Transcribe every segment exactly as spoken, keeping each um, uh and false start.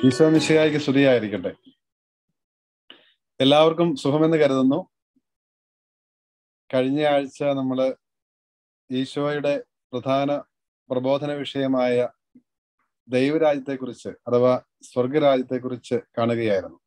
ഈശോ മിശിഹായ്ക്ക് സ്തുതിയായിരിക്കട്ടെ. എല്ലാവർക്കും സുഖമെന്ന് കരുതുന്നു. കഴിഞ്ഞ ആഴ്ച നമ്മൾ ഈശോയുടെ പ്രധാന പ്രബോധന വിഷയമായ ദൈവരാജ്യത്തെക്കുറിച്ച് അഥവാ സ്വർഗരാജ്യത്തെക്കുറിച്ച് കാണുകയായിരുന്നു.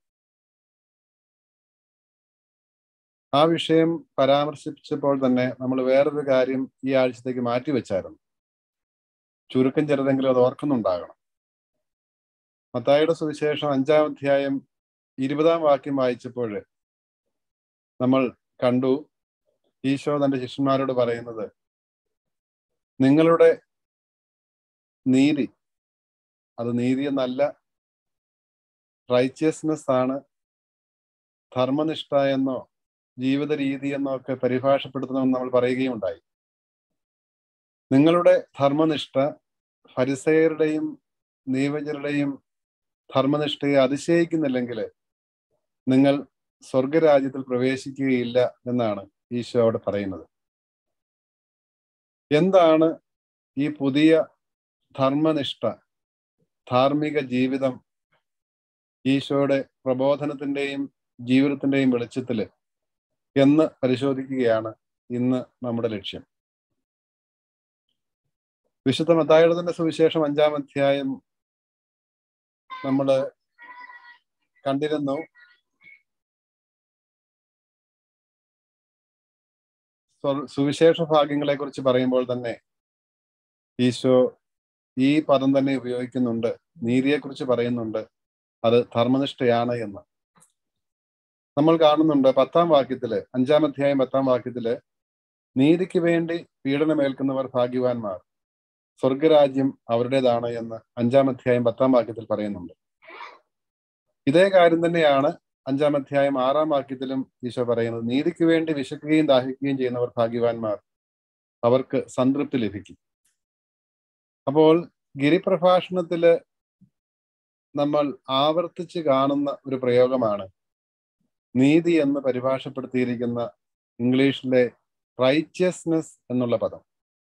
ആ വിഷയം പരാമർശിച്ചപ്പോൾ തന്നെ നമ്മൾ വേറൊരു കാര്യം ഈ ആഴ്ചത്തേക്ക് മാറ്റിവെച്ചായിരുന്നു. ചുരുക്കം ചെറുതെങ്കിലും അത് ഓർക്കുന്നുണ്ടാകണം. മത്തായിയുടെ സുവിശേഷം അഞ്ചാം അധ്യായം ഇരുപതാം വാക്യം വായിച്ചപ്പോൾ നമ്മൾ കണ്ടു ഈശോ തന്റെ ശിഷ്യന്മാരോട് പറയുന്നത്, നിങ്ങളുടെ നീതി, അത് നീതി എന്നല്ല, റൈച്ചിയസ്നെസ് ആണ്, ധർമ്മനിഷ്ഠ എന്നോ ജീവിത രീതി എന്നോ ഒക്കെ പരിഭാഷപ്പെടുത്തണമെന്ന് നമ്മൾ പറയുകയുണ്ടായി. നിങ്ങളുടെ ധർമ്മനിഷ്ഠ ഫരിസേയരുടെയും നീവജരുടെയും ധർമ്മനിഷ്ഠയെ അതിശയിക്കുന്നില്ലെങ്കിൽ നിങ്ങൾ സ്വർഗരാജ്യത്തിൽ പ്രവേശിക്കുകയില്ല എന്നാണ് ഈശോ അവിടെ പറയുന്നത്. എന്താണ് ഈ പുതിയ ധർമ്മനിഷ്ഠ, ധാർമ്മിക ജീവിതം ഈശോയുടെ പ്രബോധനത്തിന്റെയും ജീവിതത്തിന്റെയും വെളിച്ചത്തിൽ എന്ന് പരിശോധിക്കുകയാണ് ഇന്ന് നമ്മുടെ ലക്ഷ്യം. വിശുദ്ധ മത്തായിയുടെ തന്നെ സുവിശേഷം അഞ്ചാം അധ്യായം നമ്മൾ കണ്ടിരുന്നു. സുവിശേഷ ഭാഗ്യങ്ങളെ കുറിച്ച് പറയുമ്പോൾ തന്നെ ഈശോ ഈ പദം തന്നെ ഉപയോഗിക്കുന്നുണ്ട്, നീതിയെക്കുറിച്ച് പറയുന്നുണ്ട്, അത് ധർമ്മനിഷ്ഠയാണ് എന്ന്. നമ്മൾ കാണുന്നുണ്ട് പത്താം വാക്യത്തില്, അഞ്ചാം അധ്യായം പത്താം വാക്യത്തില്, നീതിക്ക് വേണ്ടി പീഡനമേൽക്കുന്നവർ ഭാഗ്യവാന്മാർ, സ്വർഗരാജ്യം അവരുടേതാണ് എന്ന് അഞ്ചാം അധ്യായം പത്താം വാക്യത്തിൽ പറയുന്നുണ്ട്. ഇതേ കാര്യം തന്നെയാണ് അഞ്ചാം അധ്യായം ആറാം വാക്യത്തിലും ഈശോ പറയുന്നത്, നീതിക്ക് വേണ്ടി വിശക്കുകയും ദാഹിക്കുകയും ചെയ്യുന്നവർ ഭാഗ്യവാന്മാർ, അവർക്ക് സംതൃപ്തി ലഭിക്കും. അപ്പോൾ ഗിരിപ്രഭാഷണത്തില് നമ്മൾ ആവർത്തിച്ച് കാണുന്ന ഒരു പ്രയോഗമാണ് നീതി എന്ന് പരിഭാഷപ്പെടുത്തിയിരിക്കുന്ന ഇംഗ്ലീഷിലെ റൈച്ചിയസ്നെസ് എന്നുള്ള പദം.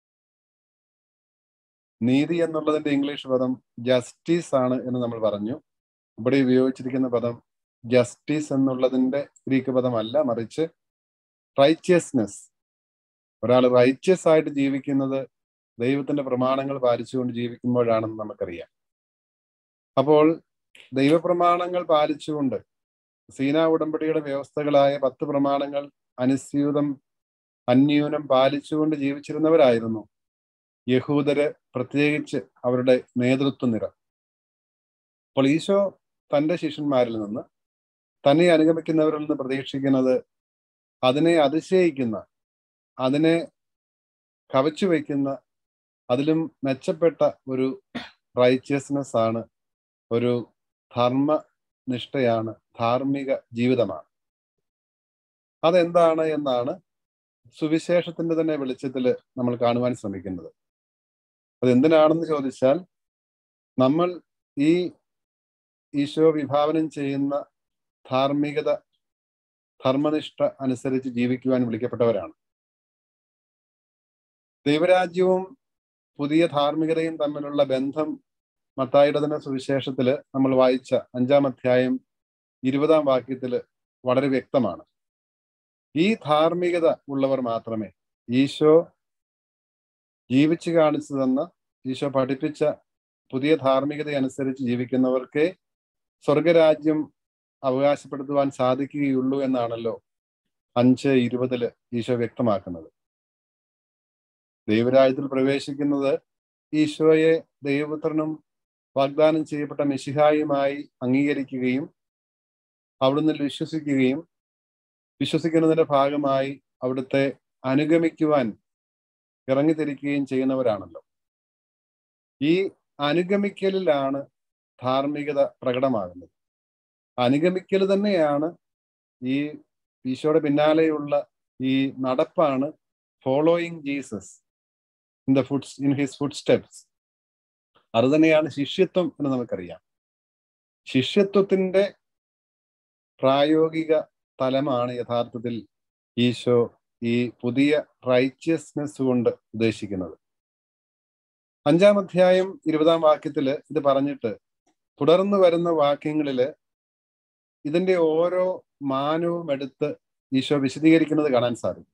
നീതി എന്നുള്ളതിന്റെ ഇംഗ്ലീഷ് പദം ജസ്റ്റിസ് ആണ് എന്ന് നമ്മൾ പറഞ്ഞു. ഇവിടെ ഉപയോഗിച്ചിരിക്കുന്ന പദം ജസ്റ്റിസ് എന്നുള്ളതിന്റെ ഗ്രീക്ക് പദമല്ല, മറിച്ച് റൈച്ചിയസ്നെസ്. ഒരാൾ റൈച്ചിയസ് ആയിട്ട് ജീവിക്കുന്നത് ദൈവത്തിന്റെ പ്രമാണങ്ങൾ പാലിച്ചുകൊണ്ട് ജീവിക്കുമ്പോഴാണെന്ന് നമുക്കറിയാം. അപ്പോൾ ദൈവപ്രമാണങ്ങൾ പാലിച്ചുകൊണ്ട് സീനാ ഉടമ്പടിയുടെ വ്യവസ്ഥകളായ പത്ത് പ്രമാണങ്ങൾ അനുസ്യൂതം അന്യൂനം പാലിച്ചുകൊണ്ട് ജീവിച്ചിരുന്നവരായിരുന്നു യഹൂദര്, പ്രത്യേകിച്ച് അവരുടെ നേതൃത്വ നിര. അപ്പോൾ ഈശോ തൻ്റെ ശിഷ്യന്മാരിൽ നിന്ന്, തന്നെ അനുഗമിക്കുന്നവരിൽ നിന്ന് പ്രതീക്ഷിക്കുന്നത് അതിനെ അതിശയിക്കുന്ന, അതിനെ കവച്ചു വയ്ക്കുന്ന, അതിലും മെച്ചപ്പെട്ട ഒരു റൈച്ചിയസ്നെസ് ആണ്, ഒരു ധർമ്മനിഷ്ഠയാണ്, ധാർമ്മിക ജീവിതമാണ്. അതെന്താണ് എന്നാണ് സുവിശേഷത്തിന്റെ തന്നെ വെളിച്ചത്തിൽ നമ്മൾ കാണുവാൻ ശ്രമിക്കുന്നത്. അതെന്തിനാണെന്ന് ചോദിച്ചാൽ, നമ്മൾ ഈ ഈശോ വിഭാവനം ചെയ്യുന്ന ധാർമ്മികത, ധർമ്മനിഷ്ഠ അനുസരിച്ച് ജീവിക്കുവാൻ വിളിക്കപ്പെട്ടവരാണ്. ദൈവരാജ്യവും പുതിയ ധാർമ്മികതയും തമ്മിലുള്ള ബന്ധം മത്തായിയുടെ തന്നെ സുവിശേഷത്തില് നമ്മൾ വായിച്ച അഞ്ചാം അധ്യായം ഇരുപതാം വാക്യത്തില് വളരെ വ്യക്തമാണ്. ഈ ധാർമ്മികത ഉള്ളവർ മാത്രമേ, ഈശോ ജീവിച്ചു കാണിച്ചു തന്ന, ഈശോ പഠിപ്പിച്ച പുതിയ ധാർമ്മികത അനുസരിച്ച് ജീവിക്കുന്നവർക്ക് സ്വർഗരാജ്യം അവകാശപ്പെടുത്തുവാൻ സാധിക്കുകയുള്ളൂ എന്നാണല്ലോ അഞ്ച് ഇരുപതില് ഈശോ വ്യക്തമാക്കുന്നത്. ദൈവരാജ്യത്തിൽ പ്രവേശിക്കുന്നത് ഈശോയെ ദൈവപുത്രനും വാഗ്ദാനം ചെയ്യപ്പെട്ട മിശിഹായുമായി അംഗീകരിക്കുകയും അവിടുന്ന് വിശ്വസിക്കുകയും വിശ്വസിക്കുന്നതിന്റെ ഭാഗമായി അവിടുത്തെ അനുഗമിക്കുവാൻ ഇറങ്ങിത്തിരിക്കുകയും ചെയ്യുന്നവരാണല്ലോ. ഈ അനുഗമിക്കലിലാണ് ധാർമ്മികത പ്രകടമാകുന്നത്. അനുഗമിക്കൽ തന്നെയാണ് ഈ ഈശോയുടെ പിന്നാലെയുള്ള ഈ നടപ്പാണ് following Jesus in the foots in his footsteps. അത് തന്നെയാണ് ശിഷ്യത്വം എന്ന് നമുക്കറിയാം. ശിഷ്യത്വത്തിന്റെ പ്രായോഗിക തലമാണ് യഥാർത്ഥത്തിൽ ഈശോ ഈ പുതിയ റൈച്ചിയസ്നെസ് കൊണ്ട് ഉദ്ദേശിക്കുന്നത്. അഞ്ചാം അധ്യായം ഇരുപതാം വാക്യത്തില് ഇത് പറഞ്ഞിട്ട് തുടർന്ന് വരുന്ന വാക്യങ്ങളില് ഇതിന്റെ ഓരോ മാനവും എടുത്ത് ഈശോ വിശദീകരിക്കുന്നത് കാണാൻ സാധിക്കും.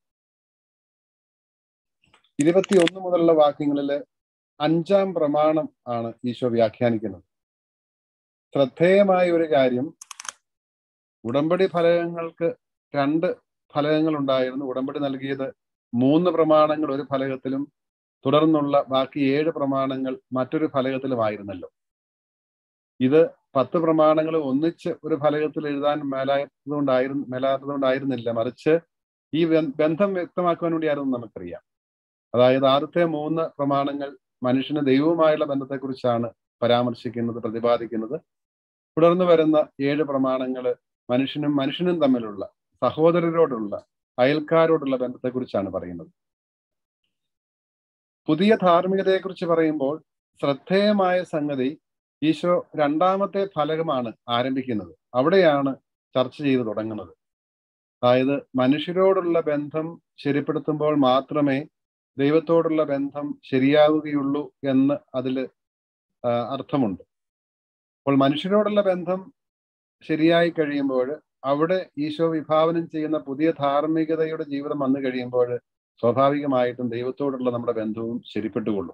ഇരുപത്തി ഒന്ന് മുതലുള്ള വാക്യങ്ങളില് അഞ്ചാം പ്രമാണം ആണ് ഈശോ വ്യാഖ്യാനിക്കുന്നത്. ശ്രദ്ധേയമായ ഒരു കാര്യം, ഉടമ്പടി ഫലകങ്ങൾക്ക് രണ്ട് ഫലകങ്ങൾ ഉണ്ടായിരുന്നു. ഉടമ്പടി നൽകിയത് മൂന്ന് പ്രമാണങ്ങൾ ഒരു ഫലകത്തിലും തുടർന്നുള്ള ബാക്കി ഏഴ് പ്രമാണങ്ങൾ മറ്റൊരു ഫലകത്തിലുമായിരുന്നല്ലോ. ഇത് പത്ത് പ്രമാണങ്ങൾ ഒന്നിച്ച് ഒരു ഫലകത്തിൽ എഴുതാൻ മേലാത്തതുകൊണ്ടായിരുന്നു മേലാത്തതുകൊണ്ടായിരുന്നില്ല മറിച്ച് ഈ ബന്ധം വ്യക്തമാക്കുവാൻ വേണ്ടിയായിരുന്നു നമുക്കറിയാം. അതായത് ആദ്യത്തെ മൂന്ന് പ്രമാണങ്ങൾ മനുഷ്യന് ദൈവവുമായുള്ള ബന്ധത്തെക്കുറിച്ചാണ് പരാമർശിക്കുന്നത്, പ്രതിപാദിക്കുന്നത്. തുടർന്ന് വരുന്ന ഏഴ് പ്രമാണങ്ങള് മനുഷ്യനും മനുഷ്യനും തമ്മിലുള്ള, സഹോദരരോടുള്ള, അയൽക്കാരോടുള്ള ബന്ധത്തെക്കുറിച്ചാണ് പറയുന്നത്. പുതിയ ധാർമ്മികതയെക്കുറിച്ച് പറയുമ്പോൾ ശ്രദ്ധേയമായ സംഗതി, ഈശോ രണ്ടാമത്തെ ഫലകമാണ് ആരംഭിക്കുന്നത്. അവിടെയാണ് ചർച്ച ചെയ്ത് തുടങ്ങുന്നത്. അതായത് മനുഷ്യരോടുള്ള ബന്ധം ശരിപ്പെടുത്തുമ്പോൾ മാത്രമേ ദൈവത്തോടുള്ള ബന്ധം ശരിയാവുകയുള്ളൂ എന്ന് അതില് അർത്ഥമുണ്ട്. അപ്പോൾ മനുഷ്യരോടുള്ള ബന്ധം ശരിയായി കഴിയുമ്പോൾ അവിടെ ഈശോ വിഭാവനം ചെയ്യുന്ന പുതിയ ധാർമ്മികതയുടെ ജീവിതം വന്നു കഴിയുമ്പോൾ സ്വാഭാവികമായിട്ടും ദൈവത്തോടുള്ള നമ്മുടെ ബന്ധവും ശരിപ്പെട്ടുകൊള്ളും.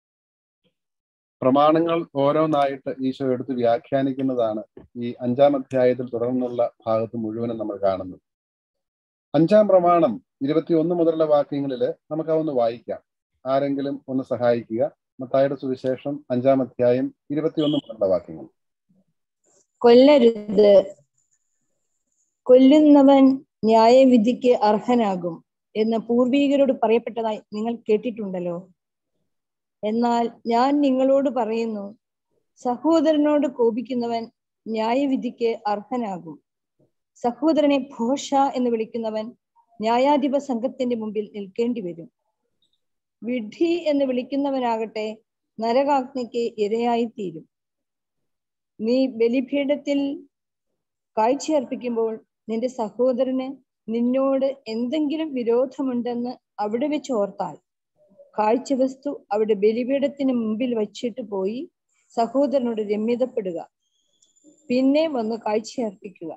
പ്രമാണങ്ങൾ ഓരോന്നായിട്ട് ഈശോ എടുത്ത് വ്യാഖ്യാനിക്കുന്നതാണ് ഈ അഞ്ചാം അധ്യായത്തിൽ തുടർന്നുള്ള ഭാഗത്ത് മുഴുവനും നമ്മൾ കാണുന്നത്. അഞ്ചാം പ്രമാണം ഇരുപത്തി ഒന്ന് മുതലുള്ള വാക്യങ്ങളില് നമുക്ക് അതൊന്ന് വായിക്കാം. ആരെങ്കിലും ഒന്ന് സഹായിക്കുക. മത്തായിയുടെ സുവിശേഷം അഞ്ചാം അധ്യായം ഇരുപത്തി ഒന്ന് മുതലുള്ള വാക്യങ്ങൾ. കൊല്ലരുത്, കൊല്ലുന്നവൻ ന്യായവിധിക്ക് അർഹനാകും എന്ന് പൂർവീകരോട് പറയപ്പെട്ടതായി നിങ്ങൾ കേട്ടിട്ടുണ്ടല്ലോ. എന്നാൽ ഞാൻ നിങ്ങളോട് പറയുന്നു, സഹോദരനോട് കോപിക്കുന്നവൻ ന്യായവിധിക്ക് അർഹനാകും. സഹോദരനെ ഭോഷ എന്ന് വിളിക്കുന്നവൻ ന്യായാധിപ സംഘത്തിന്റെ മുമ്പിൽ നിൽക്കേണ്ടി വരും. വിഡ്ഢി എന്ന് വിളിക്കുന്നവനാകട്ടെ നരകാഗ്നിക്ക് ഇരയായിത്തീരും. നീ ബലിപീഠത്തിൽ കാഴ്ചയർപ്പിക്കുമ്പോൾ നിന്റെ സഹോദരന് നിന്നോട് എന്തെങ്കിലും വിരോധമുണ്ടെന്ന് അവിടെ വെച്ച് ഓർത്താൽ കാഴ്ചവസ്തു അവിടെ ബലിപീഠത്തിന് മുമ്പിൽ വച്ചിട്ട് പോയി സഹോദരനോട് രമ്യതപ്പെടുക. പിന്നെ വന്ന് കാഴ്ചയർപ്പിക്കുക.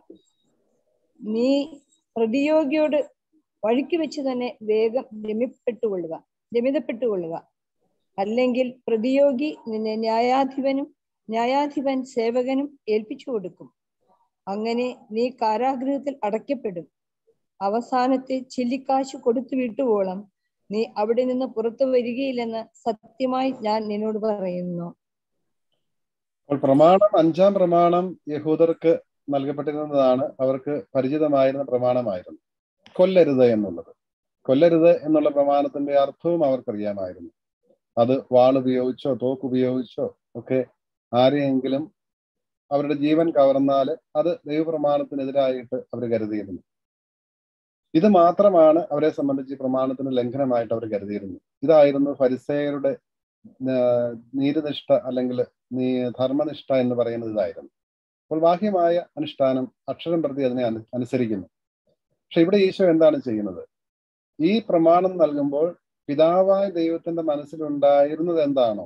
നീ പ്രതിയോഗിയോട് വഴിക്ക് വെച്ച് തന്നെ വേഗം രമ്യപ്പെട്ടുകൊള്ളുക രമ്യതപ്പെട്ടുകൊള്ളുക അല്ലെങ്കിൽ പ്രതിയോഗി നിന്നെ ന്യായാധിപനും ന്യായാധിപൻ സേവകനും ഏൽപ്പിച്ചു കൊടുക്കും. അങ്ങനെ നീ കാരാഗൃഹത്തിൽ അടയ്ക്കപ്പെടും. അവസാനത്തെ ചില്ലിക്കാശ് കൊടുത്തു വിട്ടുവോളം നീ അവിടെ നിന്ന് പുറത്തു വരികയില്ലെന്ന് സത്യമായി ഞാൻ നിന്നോട് പറയുന്നു. പ്രമാണം, അഞ്ചാം പ്രമാണം യഹൂദർക്ക് നൽകപ്പെട്ടിരുന്നതാണ്. അവർക്ക് പരിചിതമായിരുന്ന പ്രമാണമായിരുന്നു കൊല്ലരുത് എന്നുള്ളത്. കൊല്ലരുത് എന്നുള്ള പ്രമാണത്തിന്റെ അർത്ഥവും അവർക്കറിയാമായിരുന്നു. അത് വാളുപയോഗിച്ചോ തോക്കുപയോഗിച്ചോ ഒക്കെ ആരെയെങ്കിലും അവരുടെ ജീവൻ കവർന്നാൽ അത് ദൈവപ്രമാണത്തിനെതിരായിട്ട് അവർ കരുതിയിരുന്നു. ഇത് മാത്രമാണ് അവരെ സംബന്ധിച്ച് പ്രമാണത്തിന് ലംഘനമായിട്ട് അവർ കരുതിയിരുന്നത്. ഇതായിരുന്നു ഫരിസേയരുടെ നീതിനിഷ്ഠ അല്ലെങ്കിൽ നീ ധർമ്മനിഷ്ഠ എന്ന് പറയുന്നത് ഇതായിരുന്നു. അപ്പോൾ ബാഹ്യമായ അനുഷ്ഠാനം അക്ഷരം പ്രതി അതിനെ അനു അനുസരിക്കുന്നു പക്ഷെ ഇവിടെ ഈശോ എന്താണ് ചെയ്യുന്നത്? ഈ പ്രമാണം നൽകുമ്പോൾ പിതാവായ ദൈവത്തിന്റെ മനസ്സിലുണ്ടായിരുന്നത് എന്താണോ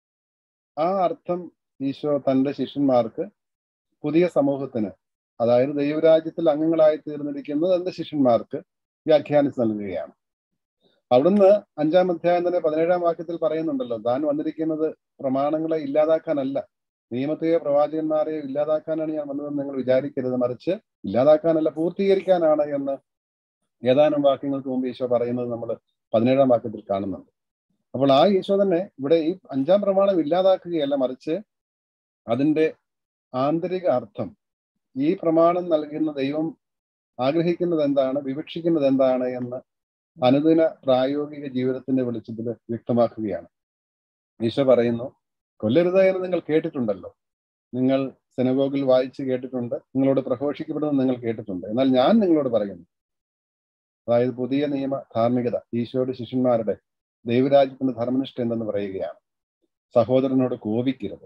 ആ അർത്ഥം ഈശോ തൻ്റെ ശിഷ്യന്മാർക്ക്, പുതിയ സമൂഹത്തിന്, അതായത് ദൈവരാജ്യത്തിൽ അംഗങ്ങളായി തീർന്നിരിക്കുന്നത് തന്റെ ശിഷ്യന്മാർക്ക് വ്യാഖ്യാനിച്ച് നൽകുകയാണ്. അവിടുന്ന് അഞ്ചാം അധ്യായം തന്നെ പതിനേഴാം വാക്യത്തിൽ പറയുന്നുണ്ടല്ലോ, താൻ വന്നിരിക്കുന്നത് പ്രമാണങ്ങളെ ഇല്ലാതാക്കാനല്ല, നിയമത്തെയോ പ്രവാചകന്മാരെയോ ഇല്ലാതാക്കാനാണ് ഞാൻ വന്നതെന്ന് നിങ്ങൾ വിചാരിക്കരുത്, മറിച്ച് ഇല്ലാതാക്കാനല്ല പൂർത്തീകരിക്കാനാണ് എന്ന് ഏതാനും വാക്യങ്ങൾക്ക് മുമ്പ് ഈശോ പറയുന്നത് നമ്മൾ പതിനേഴാം വാക്യത്തിൽ കാണുന്നുണ്ട്. അപ്പോൾ ആ ഈശോ തന്നെ ഇവിടെ ഈ അഞ്ചാം പ്രമാണം ഇല്ലാതാക്കുകയല്ല, മറിച്ച് അതിൻ്റെ ആന്തരിക അർത്ഥം, ഈ പ്രമാണം നൽകുന്ന ദൈവം ആഗ്രഹിക്കുന്നത് എന്താണ്, വിവക്ഷിക്കുന്നത് എന്താണ് എന്ന് അനുദിന പ്രായോഗിക ജീവിതത്തിന്റെ വെളിച്ചത്തിൽ വ്യക്തമാക്കുകയാണ്. ഈശോ പറയുന്നു, കൊല്ലരുത് എന്ന് നിങ്ങൾ കേട്ടിട്ടുണ്ടല്ലോ, നിങ്ങൾ സിനഗോഗിൽ വായിച്ച് കേട്ടിട്ടുണ്ട്, നിങ്ങളോട് പ്രഘോഷിക്കപ്പെടുന്നത് നിങ്ങൾ കേട്ടിട്ടുണ്ട്. എന്നാൽ ഞാൻ നിങ്ങളോട് പറയുന്നു, അതായത് പുതിയ നിയമ ധാർമ്മികത, ഈശോയുടെ ശിഷ്യന്മാരുടെ ദൈവരാജ്യത്തിന്റെ ധർമ്മനിഷ്ഠ എന്തെന്ന് പറയുകയാണ്. സഹോദരനോട് കോപിക്കരുത്.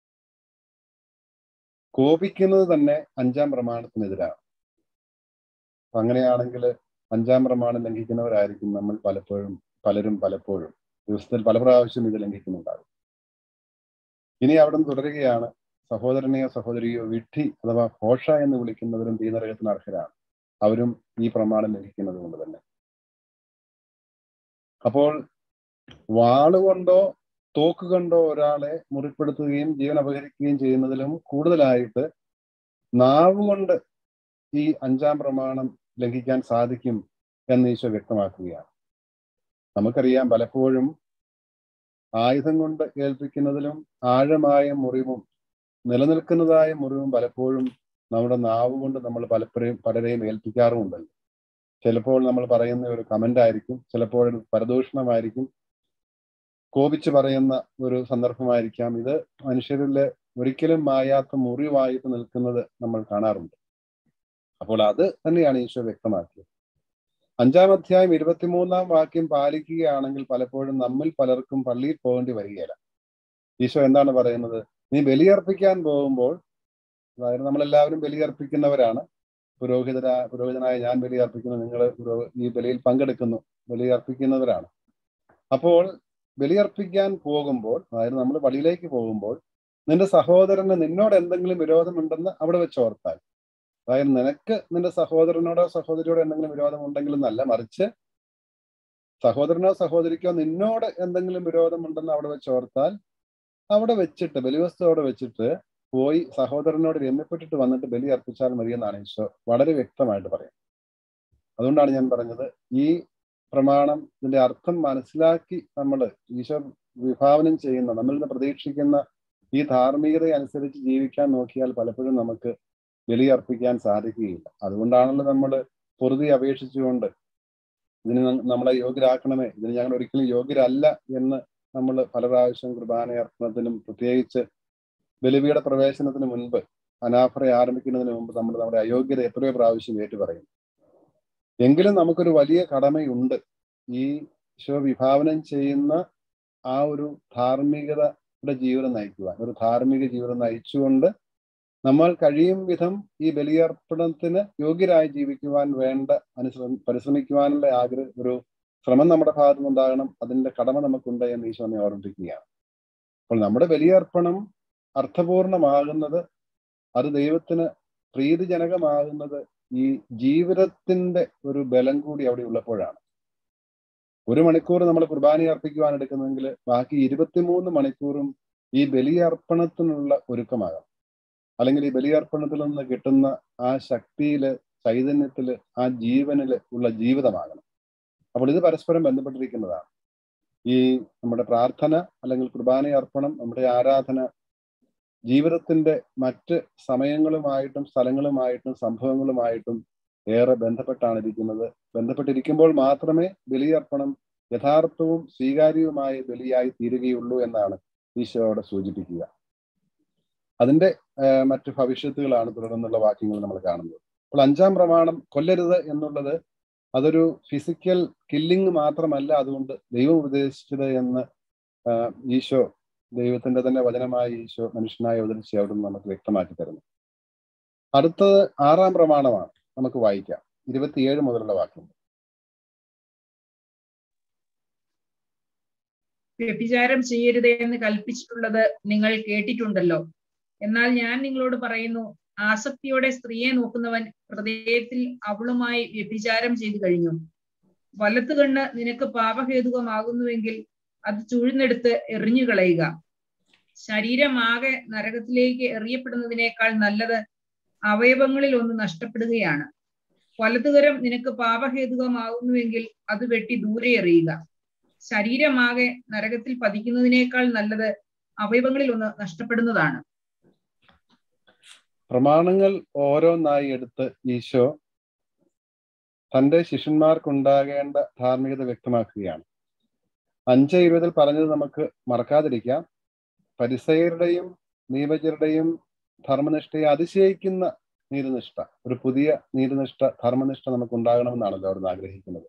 കോപിക്കുന്നത് തന്നെ അഞ്ചാം പ്രമാണത്തിനെതിരാണ്. അങ്ങനെയാണെങ്കിൽ അഞ്ചാം പ്രമാണം ലംഘിക്കുന്നവരായിരിക്കും നമ്മൾ പലപ്പോഴും പലരും പലപ്പോഴും ദിവസത്തിൽ പല പ്രാവശ്യം ഇത് ലംഘിക്കുന്നുണ്ടാകും. ഇനി അവിടെ നിന്ന് തുടരുകയാണ്. സഹോദരനെയോ സഹോദരിയോ വിഡ്ഢി അഥവാ ഭോഷ എന്ന് വിളിക്കുന്നവരും തീനരകത്തിന് അർഹരാണ്. അവരും ഈ പ്രമാണം ലംഘിക്കുന്നത് കൊണ്ട് തന്നെ. അപ്പോൾ വാളുകൊണ്ടോ തോക്ക് കൊണ്ടോ ഒരാളെ മുറിപ്പെടുത്തുകയും ജീവൻ അപഹരിക്കുകയും ചെയ്യുന്നതിലും കൂടുതലായിട്ട് നാവ് കൊണ്ട് ഈ അഞ്ചാം പ്രമാണം ലംഘിക്കാൻ സാധിക്കും എന്ന് ഈശോ വ്യക്തമാക്കുകയാണ്. നമുക്കറിയാം, പലപ്പോഴും ആയുധം കൊണ്ട് ഏൽപ്പിക്കുന്നതിലും ആഴമായ മുറിവും നിലനിൽക്കുന്നതായ മുറിവും പലപ്പോഴും നമ്മുടെ നാവ് കൊണ്ട് നമ്മൾ പലപ്പോഴും പലരെയും ഏൽപ്പിക്കാറുമുണ്ടല്ലോ. ചിലപ്പോൾ നമ്മൾ പറയുന്ന ഒരു കമന്റ് ആയിരിക്കും, ചിലപ്പോൾ പരദൂഷണമായിരിക്കും, കോപിച്ച് പറയുന്ന ഒരു സന്ദർഭമായിരിക്കാം. ഇത് മനുഷ്യരില് ഒരിക്കലും മായാത്ത മുറിവായിട്ട് നിൽക്കുന്നത് നമ്മൾ കാണാറുണ്ട്. അപ്പോൾ അത് തന്നെയാണ് ഈശോ വ്യക്തമാക്കിയത്. അഞ്ചാം അധ്യായം ഇരുപത്തിമൂന്നാം വാക്യം പാലിക്കുകയാണെങ്കിൽ പലപ്പോഴും നമ്മിൽ പലർക്കും പള്ളിയിൽ പോകേണ്ടി വരികയില്ല. ഈശോ എന്താണ് പറയുന്നത്? നീ ബലിയർപ്പിക്കാൻ പോകുമ്പോൾ, അതായത് നമ്മളെല്ലാവരും ബലിയർപ്പിക്കുന്നവരാണ്. പുരോഹിതര പുരോഹിതനായ ഞാൻ ബലിയർപ്പിക്കുന്നു, നിങ്ങൾ ഈ ബലിയിൽ പങ്കെടുക്കുന്നു, ബലിയർപ്പിക്കുന്നവരാണ്. അപ്പോൾ ബലിയർപ്പിക്കാൻ പോകുമ്പോൾ, അതായത് നമ്മൾ പള്ളിയിലേക്ക് പോകുമ്പോൾ, നിന്റെ സഹോദരന് നിന്നോട് എന്തെങ്കിലും വിരോധമുണ്ടെന്ന് അവിടെ വെച്ച് ഓർത്താൽ, അതായത് നിനക്ക് നിന്റെ സഹോദരനോടോ സഹോദരിയോടോ എന്തെങ്കിലും വിരോധം ഉണ്ടെങ്കിലും നല്ല, മറിച്ച് സഹോദരനോ സഹോദരിക്കോ നിന്നോട് എന്തെങ്കിലും വിരോധമുണ്ടെന്ന് അവിടെ വെച്ച് ഓർത്താൽ, അവിടെ വെച്ചിട്ട് ബലിവസ്തു അവിടെ വെച്ചിട്ട് പോയി സഹോദരനോട് രമ്യപ്പെട്ടിട്ട് വന്നിട്ട് ബലി അർപ്പിച്ചാൽ മതിയെന്നാണ് ഈശോ വളരെ വ്യക്തമായിട്ട് പറയുന്നത്. അതുകൊണ്ടാണ് ഞാൻ പറഞ്ഞത്, ഈ പ്രമാണം ഇതിന്റെ അർത്ഥം മനസ്സിലാക്കി നമ്മൾ ഈശോ വിഭാവനം ചെയ്യുന്ന, നമ്മളിൽ നിന്ന് പ്രതീക്ഷിക്കുന്ന ഈ ധാർമ്മികത അനുസരിച്ച് ജീവിക്കാൻ നോക്കിയാൽ പലപ്പോഴും നമുക്ക് ബലി അർപ്പിക്കാൻ സാധിക്കുകയില്ല. അതുകൊണ്ടാണല്ലോ നമ്മൾ പൊറുതി അപേക്ഷിച്ചുകൊണ്ട് ഇതിന് നമ്മളെ യോഗ്യരാക്കണമേ, ഇതിന് ഞങ്ങൾ ഒരിക്കലും യോഗ്യരല്ല എന്ന് നമ്മൾ പല പ്രാവശ്യം കുർബാന അർപ്പണത്തിനും പ്രത്യേകിച്ച് ബലിപീഠ പ്രവേശനത്തിന് മുൻപ്, അനാഫറ ആരംഭിക്കുന്നതിന് മുമ്പ് നമ്മൾ നമ്മുടെ അയോഗ്യത എത്രയോ പ്രാവശ്യം ഏറ്റു പറയും. എങ്കിലും നമുക്കൊരു വലിയ കടമയുണ്ട്. ഈ ഈശോ വിഭാവനം ചെയ്യുന്ന ആ ഒരു ധാർമ്മികതയുടെ ജീവിതം നയിക്കുവാൻ, ഒരു ധാർമ്മിക ജീവിതം നയിച്ചുകൊണ്ട് നമ്മൾ കഴിയും വിധം ഈ ബലിയർപ്പണത്തിന് യോഗ്യരായി ജീവിക്കുവാൻ വേണ്ട അനുശ്ര പരിശ്രമിക്കുവാനുള്ള ആഗ്രഹ ഒരു ശ്രമം നമ്മുടെ ഭാഗത്തു നിന്നുണ്ടാകണം. അതിന്റെ കടമ നമുക്കുണ്ട് എന്ന് ഈശോ നമ്മെ ഓർമ്മിപ്പിക്കുകയാണ്. അപ്പോൾ നമ്മുടെ ബലിയർപ്പണം അർത്ഥപൂർണമാകുന്നത്, അത് ദൈവത്തിന് പ്രീതിജനകമാകുന്നത് ഈ ജീവിതത്തിന്റെ ഒരു ബലം കൂടി അവിടെ ഉള്ളപ്പോഴാണ്. ഒരു മണിക്കൂർ നമ്മൾ കുർബാന അർപ്പിക്കുവാൻ എടുക്കുന്നെങ്കിൽ ബാക്കി ഇരുപത്തിമൂന്ന് മണിക്കൂറും ഈ ബലിയർപ്പണത്തിനുള്ള ഒരുക്കമാകാം. അല്ലെങ്കിൽ ഈ ബലിയർപ്പണത്തിൽ നിന്ന് കിട്ടുന്ന ആ ശക്തിയില്, ചൈതന്യത്തില്, ആ ജീവനില് ഉള്ള ജീവിതമാകണം. അപ്പോൾ ഇത് പരസ്പരം ബന്ധപ്പെട്ടിരിക്കുന്നതാണ്. ഈ നമ്മുടെ പ്രാർത്ഥന അല്ലെങ്കിൽ കുർബാന അർപ്പണം, നമ്മുടെ ആരാധന ജീവിതത്തിന്റെ മറ്റ് സമയങ്ങളുമായിട്ടും സ്ഥലങ്ങളുമായിട്ടും സംഭവങ്ങളുമായിട്ടും ഏറെ ബന്ധപ്പെട്ടാണ് ഇരിക്കുന്നത്. ബന്ധപ്പെട്ടിരിക്കുമ്പോൾ മാത്രമേ ബലിയർപ്പണം യഥാർത്ഥവും സ്വീകാര്യവുമായ ബലിയായി തീരുകയുള്ളൂ എന്നാണ് ഈശോ അവിടെ സൂചിപ്പിക്കുക. അതിന്റെ മറ്റു ഭവിഷ്യത്തുകളാണ് തുടർന്നുള്ള വാക്യങ്ങൾ നമ്മൾ കാണുന്നത്. അപ്പോൾ അഞ്ചാം പ്രമാണം കൊല്ലരുത് എന്നുള്ളത് അതൊരു ഫിസിക്കൽ കില്ലിങ് മാത്രമല്ല, അതുകൊണ്ട് ദൈവം ഉപദേശിച്ചത് എന്ന് ഈശോ, ദൈവത്തിന്റെ തന്നെ വചനമായ ഈശോ മനുഷ്യനായി അവതരിച്ച് അവിടെ നിന്ന് നമുക്ക് വ്യക്തമാക്കി തരുന്നു. അടുത്തത് ആറാം പ്രമാണമാണ്. നമുക്ക് വായിക്കാം ഇരുപത്തിയേഴ് മുതലുള്ള വാക്യം. വ്യഭിചാരം ചെയ്യരുത് എന്ന് കൽപ്പിച്ചിട്ടുള്ളത് നിങ്ങൾ കേട്ടിട്ടുണ്ടല്ലോ. എന്നാൽ ഞാൻ നിങ്ങളോട് പറയുന്നു, ആസക്തിയോടെ സ്ത്രീയെ നോക്കുന്നവൻ ഹൃദയത്തിൽ അവളുമായി വ്യഭിചാരം ചെയ്തു കഴിഞ്ഞു. വലത്തു കണ്ണ് നിനക്ക് പാപഹേതുകമാകുന്നുവെങ്കിൽ അത് ചൂഴ്ന്നെടുത്ത് എറിഞ്ഞു കളയുക. ശരീരമാകെ നരകത്തിലേക്ക് എറിയപ്പെടുന്നതിനേക്കാൾ നല്ലത് അവയവങ്ങളിൽ ഒന്ന് നഷ്ടപ്പെടുകയാണ്. വലതുകരം നിനക്ക് പാപഹേതുകമാകുന്നുവെങ്കിൽ അത് വെട്ടി ദൂരെ എറിയുക. ശരീരമാകെ നരകത്തിൽ പതിക്കുന്നതിനേക്കാൾ നല്ലത് അവയവങ്ങളിൽ ഒന്ന് നഷ്ടപ്പെടുന്നതാണ്. പ്രമാണങ്ങൾ ഓരോന്നായി എടുത്ത് ഈശോ തന്റെ ശിഷ്യന്മാർക്കുണ്ടാകേണ്ട ധാർമ്മികത വ്യക്തമാക്കുകയാണ്. അഞ്ച് ഇരുപതിൽ പറഞ്ഞത് നമുക്ക് മറക്കാതിരിക്കാം. പരിസയരുടെയും നിയമജ്ഞരുടെയും ധർമ്മനിഷ്ഠയെ അതിശയിക്കുന്ന നീതിനിഷ്ഠ, ഒരു പുതിയ നീതിനിഷ്ഠ, ധർമ്മനിഷ്ഠ നമുക്ക് ഉണ്ടാകണമെന്നാണല്ലോ അവിടുന്ന് ആഗ്രഹിക്കുന്നത്.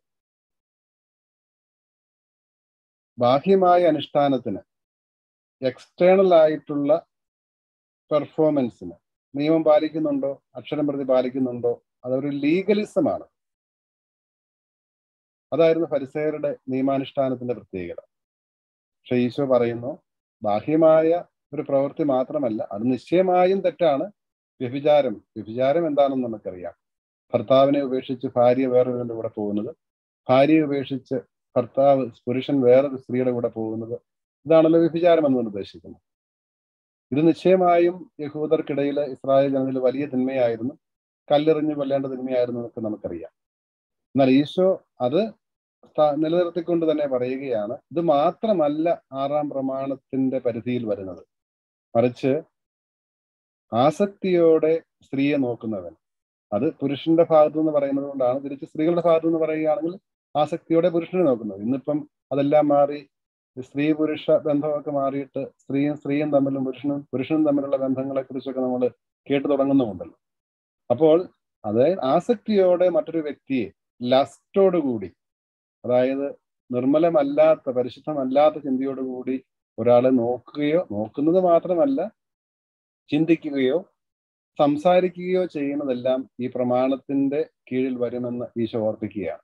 ബാഹ്യമായ അനുഷ്ഠാനത്തിന്, എക്സ്റ്റേണൽ ആയിട്ടുള്ള പെർഫോമൻസിന് നിയമം പാലിക്കുന്നുണ്ടോ, അക്ഷരം പ്രതി പാലിക്കുന്നുണ്ടോ, അതൊരു ലീഗലിസമാണ്. അതായിരുന്നു ഫരിസയരുടെ നിയമാനുഷ്ഠാനത്തിന്റെ പ്രത്യേകത. പക്ഷെ ഈശോ പറയുന്നു, ബാഹ്യമായ ഒരു പ്രവൃത്തി മാത്രമല്ല, അത് നിശ്ചയമായും തെറ്റാണ്. വ്യഭിചാരം വ്യഭിചാരം എന്താണെന്ന് നമുക്കറിയാം. ഭർത്താവിനെ ഉപേക്ഷിച്ച് ഭാര്യ വേറൊരുവന്റെ കൂടെ പോകുന്നത്, ഭാര്യയെ ഉപേക്ഷിച്ച് ഭർത്താവ് പുരുഷൻ വേറൊരു സ്ത്രീയുടെ കൂടെ പോകുന്നത്, ഇതാണല്ലോ വ്യഭിചാരം എന്ന് ഉദ്ദേശിക്കുന്നത്. ഇത് നിശ്ചയമായും യഹൂദർക്കിടയിൽ ഇസ്രായേൽ ജനതയിൽ വലിയ തിന്മയായിരുന്നു, കല്ലെറിഞ്ഞ് കൊല്ലേണ്ട തിന്മയായിരുന്നു എന്നൊക്കെ നമുക്കറിയാം. എന്നാൽ ഈശോ അത് നിലനിർത്തിക്കൊണ്ട് തന്നെ പറയുകയാണ്, ഇത് മാത്രമല്ല ആറാം പ്രമാണത്തിന്റെ പരിധിയിൽ വരുന്നത്, മറിച്ച് ആസക്തിയോടെ സ്ത്രീയെ നോക്കുന്നവൻ. അത് പുരുഷന്റെ ഭാഗത്തു നിന്ന് പറയുന്നത് കൊണ്ടാണ്. തിരിച്ച് സ്ത്രീകളുടെ ഭാഗത്തു നിന്ന് പറയുകയാണെങ്കിൽ ആസക്തിയോടെ പുരുഷനെ നോക്കുന്നത്. ഇന്നിപ്പം അതെല്ലാം മാറി സ്ത്രീ പുരുഷ ബന്ധമൊക്കെ മാറിയിട്ട് സ്ത്രീയും സ്ത്രീയും തമ്മിലും പുരുഷനും പുരുഷനും തമ്മിലുള്ള ബന്ധങ്ങളെ കുറിച്ചൊക്കെ നമ്മൾ കേട്ടു തുടങ്ങുന്നുമുണ്ടല്ലോ. അപ്പോൾ അതായത് ആസക്തിയോടെ മറ്റൊരു വ്യക്തിയെ ലസ്റ്റോടുകൂടി, അതായത് നിർമ്മലമല്ലാത്ത പരിശുദ്ധമല്ലാത്ത ചിന്തയോടുകൂടി ഒരാളെ നോക്കുകയോ നോക്കുന്നത് മാത്രമല്ല ചിന്തിക്കുകയോ സംസാരിക്കുകയോ ചെയ്യുന്നതെല്ലാം ഈ പ്രമാണത്തിന്റെ കീഴിൽ വരുമെന്ന് ഈശോ ഓർപ്പിക്കുകയാണ്.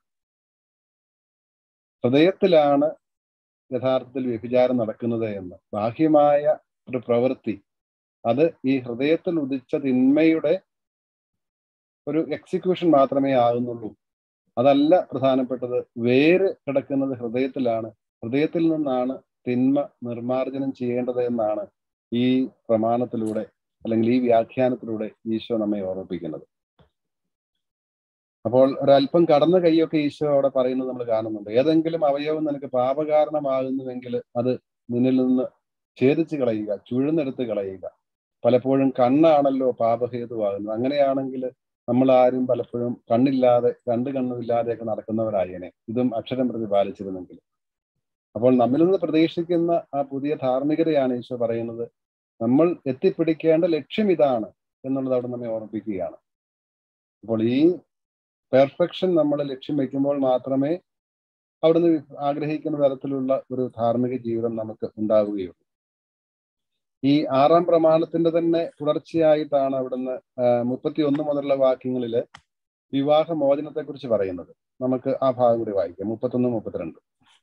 ഹൃദയത്തിലാണ് യഥാർത്ഥത്തിൽ വ്യഭിചാരം നടക്കുന്നത് എന്ന്. ബാഹ്യമായ ഒരു പ്രവൃത്തി അത് ഈ ഹൃദയത്തിൽ ഉദിച്ച തിന്മയുടെ ഒരു എക്സിക്യൂഷൻ മാത്രമേ ആകുന്നുള്ളൂ. അതല്ല പ്രധാനപ്പെട്ടത്. വേര് കിടക്കുന്നത് ഹൃദയത്തിലാണ്. ഹൃദയത്തിൽ നിന്നാണ് തിന്മ നിർമാർജനം ചെയ്യേണ്ടത് എന്നാണ് ഈ പ്രമാണത്തിലൂടെ അല്ലെങ്കിൽ ഈ വ്യാഖ്യാനത്തിലൂടെ ഈശോ നമ്മെ ഓർമ്മിപ്പിക്കുന്നത്. അപ്പോൾ ഒരല്പം കടന്ന കൈയൊക്കെ ഈശോ അവിടെ പറയുന്നത് നമ്മൾ കാണുന്നുണ്ട്. ഏതെങ്കിലും അവയവം നിനക്ക് പാപകാരണമാകുന്നുവെങ്കിൽ അത് നിന്നിൽ നിന്ന് ഛേദിച്ച് കളയുക, ചുഴന്നെടുത്ത് കളയുക. പലപ്പോഴും കണ്ണാണല്ലോ പാപഹേതുവാകുന്നത്. അങ്ങനെയാണെങ്കിൽ നമ്മൾ ആരും പലപ്പോഴും കണ്ണില്ലാതെ രണ്ട് കണ്ണുമില്ലാതെയൊക്കെ നടക്കുന്നവരായേനെ, ഇതും അക്ഷരം പ്രതി പാലിച്ചിരുന്നെങ്കിൽ. അപ്പോൾ നമ്മിൽ നിന്ന് പ്രതീക്ഷിക്കുന്ന ആ പുതിയ ധാർമ്മികതയാണ് ഈശോ പറയുന്നത്. നമ്മൾ എത്തിപ്പിടിക്കേണ്ട ലക്ഷ്യം ഇതാണ് എന്നുള്ളത് അവിടെ നമ്മെ ഓർമ്മിപ്പിക്കുകയാണ്. അപ്പോൾ ഈ പെർഫെക്ഷൻ നമ്മൾ ലക്ഷ്യം വയ്ക്കുമ്പോൾ മാത്രമേ അവിടുന്ന് ആഗ്രഹിക്കുന്ന തരത്തിലുള്ള ഒരു ധാർമ്മിക ജീവിതം നമുക്ക് ഉണ്ടാവുകയുള്ളൂ. ഈ ആറാം പ്രമാണത്തിന്റെ തന്നെ തുടർച്ചയായിട്ടാണ് അവിടുന്ന് മുപ്പത്തി ഒന്ന് മുതലുള്ള വാക്യങ്ങളില് വിവാഹ മോചനത്തെ കുറിച്ച് പറയുന്നത്. നമുക്ക് ആ ഭാഗം കൂടി വായിക്കാം. മുപ്പത്തൊന്ന് മുപ്പത്തിരണ്ട്.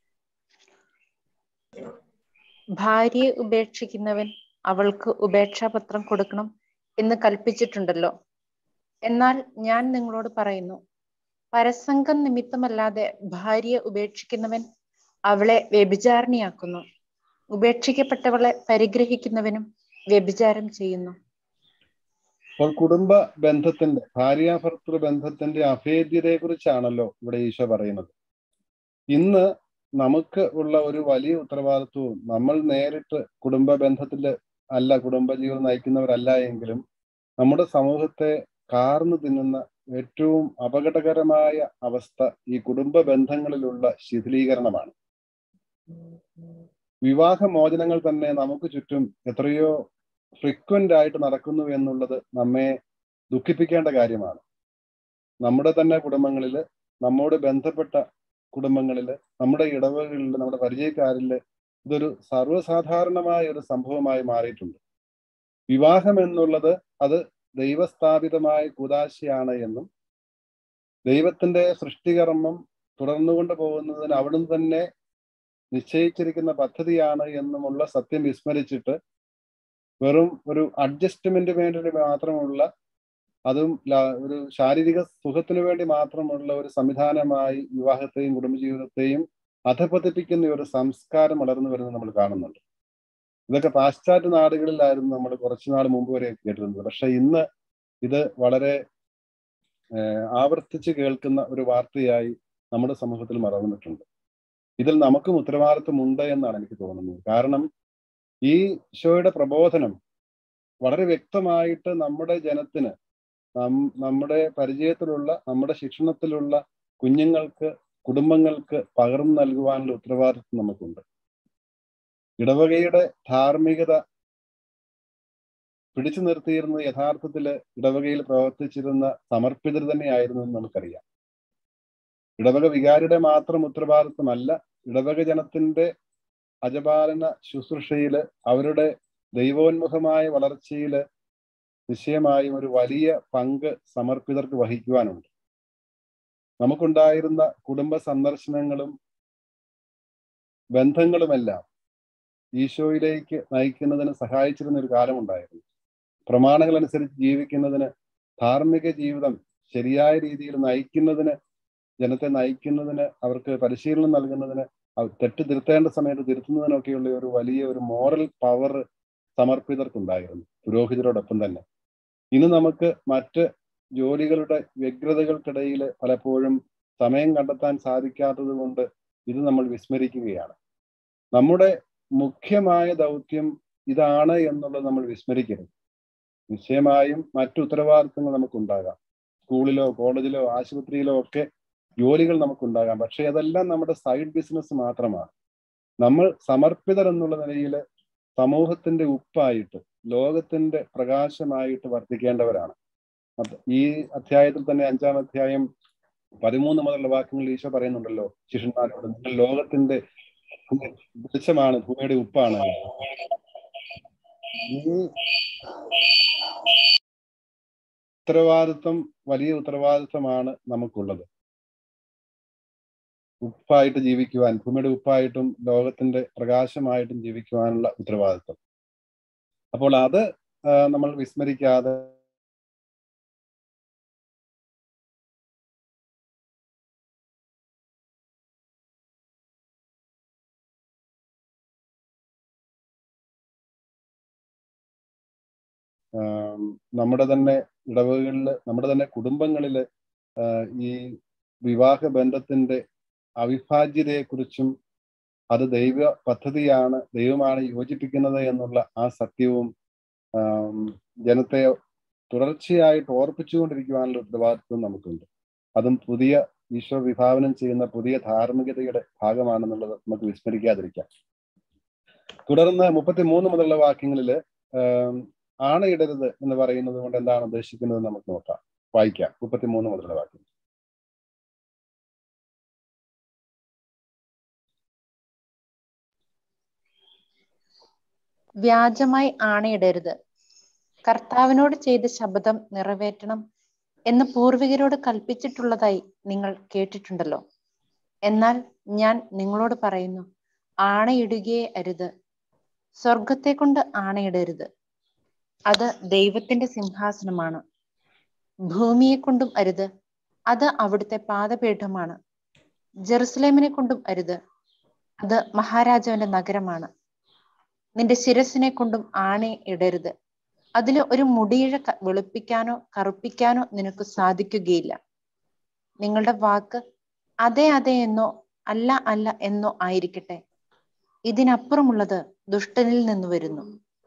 ഭാര്യയെ ഉപേക്ഷിക്കുന്നവൻ അവൾക്ക് ഉപേക്ഷാപത്രം കൊടുക്കണം എന്ന് കൽപ്പിച്ചിട്ടുണ്ടല്ലോ. എന്നാൽ ഞാൻ നിങ്ങളോട് പറയുന്നു, പരസംഗം നിമിത്തമല്ലാതെ ഭാര്യയെ ഉപേക്ഷിക്കുന്നവൻ അവളെ വ്യഭിചാരിണിയാക്കുന്നു. ഉപേക്ഷിക്കപ്പെട്ടവളെ പരിഗ്രഹിക്കുന്നവനും വ്യഭിചാരം ചെയ്യുന്നു. അപ്പോൾ കുടുംബ ബന്ധത്തിന്റെ, ഭാര്യാഭർത്തൃ ബന്ധത്തിന്റെ അഭേദ്യതയെ കുറിച്ചാണല്ലോ ഇവിടെ ഈശോ പറയുന്നത്. ഇന്ന് നമുക്ക് ഉള്ള ഒരു വലിയ ഉത്തരവാദിത്വവും, നമ്മൾ നേരിട്ട് കുടുംബ ബന്ധത്തില് അല്ല കുടുംബജീവിതം നയിക്കുന്നവരല്ല എങ്കിലും നമ്മുടെ സമൂഹത്തെ കാർന്നു തിന്നുന്ന ഏറ്റവും അപകടകരമായ അവസ്ഥ ഈ കുടുംബ ബന്ധങ്ങളിലുള്ള ശിഥിലീകരണമാണ്. വിവാഹ മോചനങ്ങൾ തന്നെ നമുക്ക് ചുറ്റും എത്രയോ ഫ്രീക്വന്റ് ആയിട്ട് നടക്കുന്നു എന്നുള്ളത് നമ്മെ ദുഃഖിപ്പിക്കേണ്ട കാര്യമാണ്. നമ്മുടെ തന്നെ കുടുംബങ്ങളില്, നമ്മോട് ബന്ധപ്പെട്ട കുടുംബങ്ങളില്, നമ്മുടെ ഇടവകളില്, നമ്മുടെ പരിചയക്കാരില് ഇതൊരു സർവ്വസാധാരണമായ ഒരു സംഭവമായി മാറിയിട്ടുണ്ട്. വിവാഹം എന്നുള്ളത് അത് ദൈവസ്ഥാപിതമായ കൂദാശയാണ് എന്നും ദൈവത്തിന്റെ സൃഷ്ടികർമ്മം തുടർന്നുകൊണ്ട് പോകുന്നതിന് അവിടുന്ന് തന്നെ നിശ്ചയിച്ചിരിക്കുന്ന പദ്ധതിയാണ് എന്നുമുള്ള സത്യം വിസ്മരിച്ചിട്ട് വെറും ഒരു അഡ്ജസ്റ്റ്മെന്റ് വേണ്ടി മാത്രമുള്ള, അതും ഒരു ശാരീരിക സുഖത്തിനു വേണ്ടി മാത്രമുള്ള ഒരു സംവിധാനമായി വിവാഹത്തെയും കുടുംബജീവിതത്തെയും അധപതിപ്പിക്കുന്ന ഒരു സംസ്കാരം വളർന്നു വരുന്നത് നമ്മൾ കാണുന്നുണ്ട്. ഇതൊക്കെ പാശ്ചാത്യ നാടുകളിലായിരുന്നു നമ്മൾ കുറച്ചുനാൾ മുമ്പ് വരെ കേട്ടിരുന്നത്. പക്ഷെ ഇന്ന് ഇത് വളരെ ആവർത്തിച്ച് കേൾക്കുന്ന ഒരു വാർത്തയായി നമ്മുടെ സമൂഹത്തിൽ മറന്നിട്ടുണ്ട്. ഇതിൽ നമുക്കും ഉത്തരവാദിത്വമുണ്ട് എന്നാണ് എനിക്ക് തോന്നുന്നത്. കാരണം ഈ ഈശോയുടെ പ്രബോധനം വളരെ വ്യക്തമായിട്ട് നമ്മുടെ ജനത്തിന്, നമ്മുടെ പരിചയത്തിലുള്ള, നമ്മുടെ ശിക്ഷണത്തിലുള്ള കുഞ്ഞുങ്ങൾക്ക്, കുടുംബങ്ങൾക്ക് പകർന്നു നൽകുവാനുള്ള ഉത്തരവാദിത്വം നമുക്കുണ്ട്. ഇടവകയുടെ ധാർമ്മികത പിടിച്ചു നിർത്തിയിരുന്നത് യഥാർത്ഥത്തില് ഇടവകയിൽ പ്രവർത്തിച്ചിരുന്ന സമർപ്പിതർ തന്നെയായിരുന്നു എന്ന് നമുക്കറിയാം. ഇടവക വികാരിയുടെ മാത്രം ഉത്തരവാദിത്വമല്ല, ഇടവക ജനത്തിന്റെ അജപാലന ശുശ്രൂഷയില്, അവരുടെ ദൈവോന്മുഖമായ വളർച്ചയില് നിശ്ചയമായും ഒരു വലിയ പങ്ക് സമർപ്പിതർക്ക് വഹിക്കുവാനുണ്ട്. നമുക്കുണ്ടായിരുന്ന കുടുംബ സന്ദർശനങ്ങളും ബന്ധങ്ങളുമെല്ലാം ഈശോയിലേക്ക് നയിക്കുന്നതിന് സഹായിച്ചിരുന്ന ഒരു കാലമുണ്ടായിരുന്നു. പ്രമാണങ്ങൾ അനുസരിച്ച് ജീവിക്കുന്നതിന്, ധാർമ്മിക ജീവിതം ശരിയായ രീതിയിൽ നയിക്കുന്നതിന്, ജനത്തെ നയിക്കുന്നതിന്, അവർക്ക് പരിശീലനം നൽകുന്നതിന്, തെറ്റ് തിരുത്തേണ്ട സമയത്ത് തിരുത്തുന്നതിനൊക്കെയുള്ള ഒരു വലിയ ഒരു മോറൽ പവർ സമർപ്പിതർക്കുണ്ടായിരുന്നു, പുരോഹിതരോടൊപ്പം തന്നെ. ഇന്ന് നമുക്ക് മറ്റ് ജോലികളുടെ വ്യഗ്രതകൾക്കിടയിൽ പലപ്പോഴും സമയം കണ്ടെത്താൻ സാധിക്കാത്തത് കൊണ്ട് ഇത് നമ്മൾ വിസ്മരിക്കുകയാണ്. നമ്മുടെ മുഖ്യമായ ദൗത്യം ഇതാണ് എന്നുള്ളത് നമ്മൾ വിസ്മരിക്കരുത്. നിശ്ചയമായും മറ്റു ഉത്തരവാദിത്തങ്ങൾ നമുക്കുണ്ടാകാം. സ്കൂളിലോ കോളേജിലോ ആശുപത്രിയിലോ ഒക്കെ ജോലികൾ നമുക്കുണ്ടാകാം. പക്ഷെ അതെല്ലാം നമ്മുടെ സൈഡ് ബിസിനസ് മാത്രമാണ്. നമ്മൾ സമർപ്പിതർ എന്നുള്ള നിലയിൽ സമൂഹത്തിന്റെ ഉപ്പായിട്ട്, ലോകത്തിന്റെ പ്രകാശമായിട്ട് വർത്തിക്കേണ്ടവരാണ്. ഈ അധ്യായത്തിൽ തന്നെ അഞ്ചാം അധ്യായം പതിമൂന്ന് മുതലുള്ള വാക്യങ്ങളിൽ ഈശോ പറയുന്നുണ്ടല്ലോ ശിഷ്യന്മാരോട്, നിങ്ങൾ ലോകത്തിന്റെ വെളിച്ചമാണ്, ഭൂമിയുടെ ഉപ്പാണ്. ഈ ഉത്തരവാദിത്വം വലിയ ഉത്തരവാദിത്വമാണ് നമുക്കുള്ളത്. ഉപ്പായിട്ട് ജീവിക്കുവാൻ, ഭൂമിയുടെ ഉപ്പായിട്ടും ലോകത്തിന്റെ പ്രകാശമായിട്ടും ജീവിക്കുവാനുള്ള ഉത്തരവാദിത്വം. അപ്പോൾ അത് നമ്മൾ വിസ്മരിക്കാതെ നമ്മുടെ തന്നെ ഇടവകളിൽ, നമ്മുടെ തന്നെ കുടുംബങ്ങളിൽ ഈ വിവാഹ ബന്ധത്തിന്റെ അവിഭാജ്യതയെക്കുറിച്ചും അത് ദൈവ പദ്ധതിയാണ്, ദൈവമാണ് യോജിപ്പിക്കുന്നത് എന്നുള്ള ആ സത്യവും ജനത്തെ തുടർച്ചയായിട്ട് ഓർപ്പിച്ചുകൊണ്ടിരിക്കുവാനുള്ള ഉത്തരവാദിത്വം നമുക്കുണ്ട്. അതും പുതിയ ഈശോ വിഭാവനം ചെയ്യുന്ന പുതിയ ധാർമ്മികതയുടെ ഭാഗമാണെന്നുള്ളത് നമുക്ക് വിസ്മരിക്കാതിരിക്കാം. തുടർന്ന് മുപ്പത്തി മൂന്ന് മുതലുള്ള വാക്യങ്ങളിൽ ആണയിടരുത് എന്ന് പറയുന്നത് കൊണ്ട് എന്താണ് ഉദ്ദേശിക്കുന്നത് നമുക്ക് നോക്കാം, വായിക്കാം. മുപ്പത്തി മൂന്ന് മുതലുള്ള വാക്യം. വ്യാജമായി ആണയിടരുത്, കർത്താവിനോട് ചെയ്ത ശപഥം നിറവേറ്റണം എന്ന് പൂർവികരോട് കൽപ്പിച്ചിട്ടുള്ളതായി നിങ്ങൾ കേട്ടിട്ടുണ്ടല്ലോ. എന്നാൽ ഞാൻ നിങ്ങളോട് പറയുന്നു, ആണയിടുകയേ അരുത്. സ്വർഗത്തെ കൊണ്ട് ആണയിടരുത്, അത് ദൈവത്തിന്റെ സിംഹാസനമാണ്. ഭൂമിയെ കൊണ്ടും അരുത്, അത് അവിടുത്തെ പാദപീഠമാണ്. ജെറുസലേമിനെ കൊണ്ടും അരുത്, അത് മഹാരാജാവിന്റെ നഗരമാണ്. നിന്റെ ശിരസിനെ കൊണ്ടും ആണ ഇടരുത്, അതിൽ ഒരു മുടിയിഴ വെളുപ്പിക്കാനോ കറുപ്പിക്കാനോ നിനക്ക് സാധിക്കുകയില്ല. നിങ്ങളുടെ വാക്ക് അതെ അതെ എന്നോ അല്ല അല്ല എന്നോ ആയിരിക്കട്ടെ. ഇതിനപ്പുറമുള്ളത് ദുഷ്ടനിൽ നിന്ന് വരുന്നു.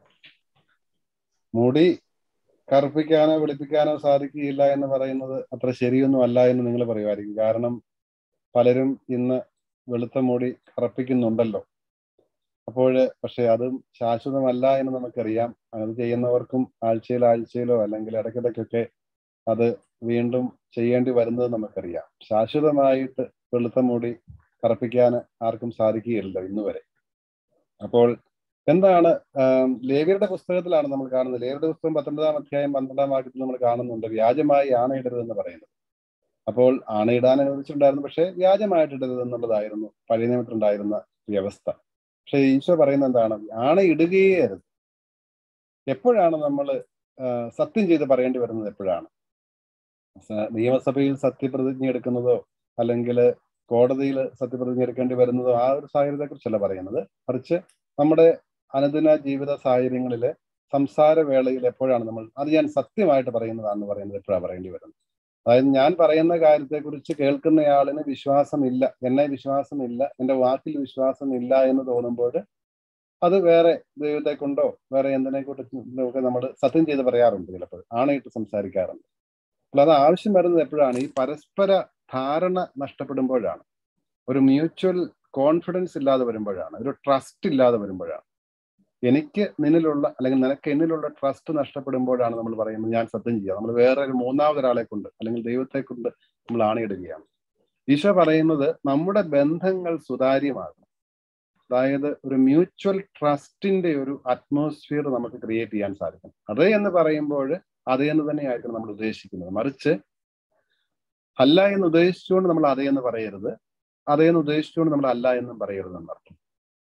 മുടി കറുപ്പിക്കാനോ വെളുപ്പിക്കാനോ സാധിക്കുകയില്ല എന്ന് പറയുന്നത് അത്ര ശരിയൊന്നും അല്ല എന്ന് നിങ്ങൾ പറയുമായിരിക്കും. കാരണം പലരും ഇന്ന് വെളുത്ത മുടി കറുപ്പിക്കുന്നുണ്ടല്ലോ. അപ്പോൾ പക്ഷെ അതും ശാശ്വതമല്ല എന്ന് നമുക്കറിയാം. അത് ചെയ്യുന്നവർക്കും ആഴ്ചയിൽ ആഴ്ചയിലോ അല്ലെങ്കിൽ ഇടയ്ക്കിടയ്ക്കൊക്കെ അത് വീണ്ടും ചെയ്യേണ്ടി വരുന്നത് നമുക്കറിയാം. ശാശ്വതമായിട്ട് വെളുത്ത മുടി കറുപ്പിക്കാൻ ആർക്കും സാധിക്കുകയില്ല ഇന്ന് വരെ. അപ്പോൾ എന്താണ് ലേവ്യരുടെ പുസ്തകത്തിലാണ് നമ്മൾ കാണുന്നത്. ലേവ്യരുടെ പുസ്തകം പത്തൊമ്പതാം അധ്യായം പന്ത്രണ്ടാം വാക്യത്തിൽ നമ്മൾ കാണുന്നുണ്ട് വ്യാജമായി ആണയിടരുത് എന്ന് പറയുന്നത്. അപ്പോൾ ആണയിടാൻ അനുവദിച്ചിട്ടുണ്ടായിരുന്നു, പക്ഷെ വ്യാജമായിട്ടിടരുത് എന്നുള്ളതായിരുന്നു പഴയ നിയമത്തിലുണ്ടായിരുന്ന വ്യവസ്ഥ. പക്ഷെ ഈശോ പറയുന്നത് എന്താണ്? ആണയിടുകയേ അരുത്. എപ്പോഴാണ് നമ്മൾ സത്യം ചെയ്ത് പറയേണ്ടി വരുന്നത്? എപ്പോഴാണ്? നിയമസഭയിൽ സത്യപ്രതിജ്ഞ എടുക്കുന്നതോ അല്ലെങ്കിൽ കോടതിയിൽ സത്യപ്രതിജ്ഞ എടുക്കേണ്ടി വരുന്നതോ ആ ഒരു സാഹചര്യത്തെ കുറിച്ചല്ല പറയുന്നത്. മറിച്ച് നമ്മുടെ അനുദിന ജീവിത സാഹചര്യങ്ങളിൽ സംസാര വേളയിൽ എപ്പോഴാണ് നമ്മൾ അത് ഞാൻ സത്യമായിട്ട് പറയുന്നതാണെന്ന് പറയുന്നത് എപ്പോഴാണ് പറയേണ്ടി വരുന്നത്? അതായത് ഞാൻ പറയുന്ന കാര്യത്തെക്കുറിച്ച് കേൾക്കുന്നയാളിന് വിശ്വാസമില്ല, എന്നെ വിശ്വാസമില്ല, എൻ്റെ വാക്കിൽ വിശ്വാസമില്ല എന്ന് തോന്നുമ്പോൾ അത് വേറെ ദൈവത്തെ കൊണ്ടോ വേറെ എന്തിനെ കൊണ്ടൊക്കെ നമ്മൾ സത്യം ചെയ്ത് പറയാറുണ്ട്, ചിലപ്പോൾ ആണയിട്ട് സംസാരിക്കാറുണ്ട്. അപ്പോൾ അത് ആവശ്യം വരുന്നത് എപ്പോഴാണ്? ഈ പരസ്പര ധാരണ നഷ്ടപ്പെടുമ്പോഴാണ്, ഒരു മ്യൂച്വൽ കോൺഫിഡൻസ് ഇല്ലാതെ വരുമ്പോഴാണ്, ഒരു ട്രസ്റ്റ് ഇല്ലാതെ വരുമ്പോഴാണ്. എനിക്ക് നിന്നിലുള്ള അല്ലെങ്കിൽ നിനക്ക് എന്നിലുള്ള ട്രസ്റ്റ് നഷ്ടപ്പെടുമ്പോഴാണ് നമ്മൾ പറയുന്നത് ഞാൻ സത്യം ചെയ്യാം. നമ്മൾ വേറെ ഒരു മൂന്നാമതൊരാളെ കൊണ്ട് അല്ലെങ്കിൽ ദൈവത്തെ കൊണ്ട് നമ്മൾ ആണയിടുകയാണ്. ഈശോ പറയുന്നത് നമ്മുടെ ബന്ധങ്ങൾ സുതാര്യമാകും. അതായത് ഒരു മ്യൂച്വൽ ട്രസ്റ്റിന്റെ ഒരു അറ്റ്മോസ്ഫിയർ നമുക്ക് ക്രിയേറ്റ് ചെയ്യാൻ സാധിക്കും. അതേ എന്ന് പറയുമ്പോൾ അതേ എന്ന് തന്നെയായിരിക്കും നമ്മൾ ഉദ്ദേശിക്കുന്നത്. മറിച്ച് അല്ല എന്ന് ഉദ്ദേശിച്ചുകൊണ്ട് നമ്മൾ അതേ എന്ന് പറയരുത്, അതേ എന്ന് ഉദ്ദേശിച്ചുകൊണ്ട് നമ്മൾ അല്ല എന്നും പറയരുത് എന്നർത്ഥം.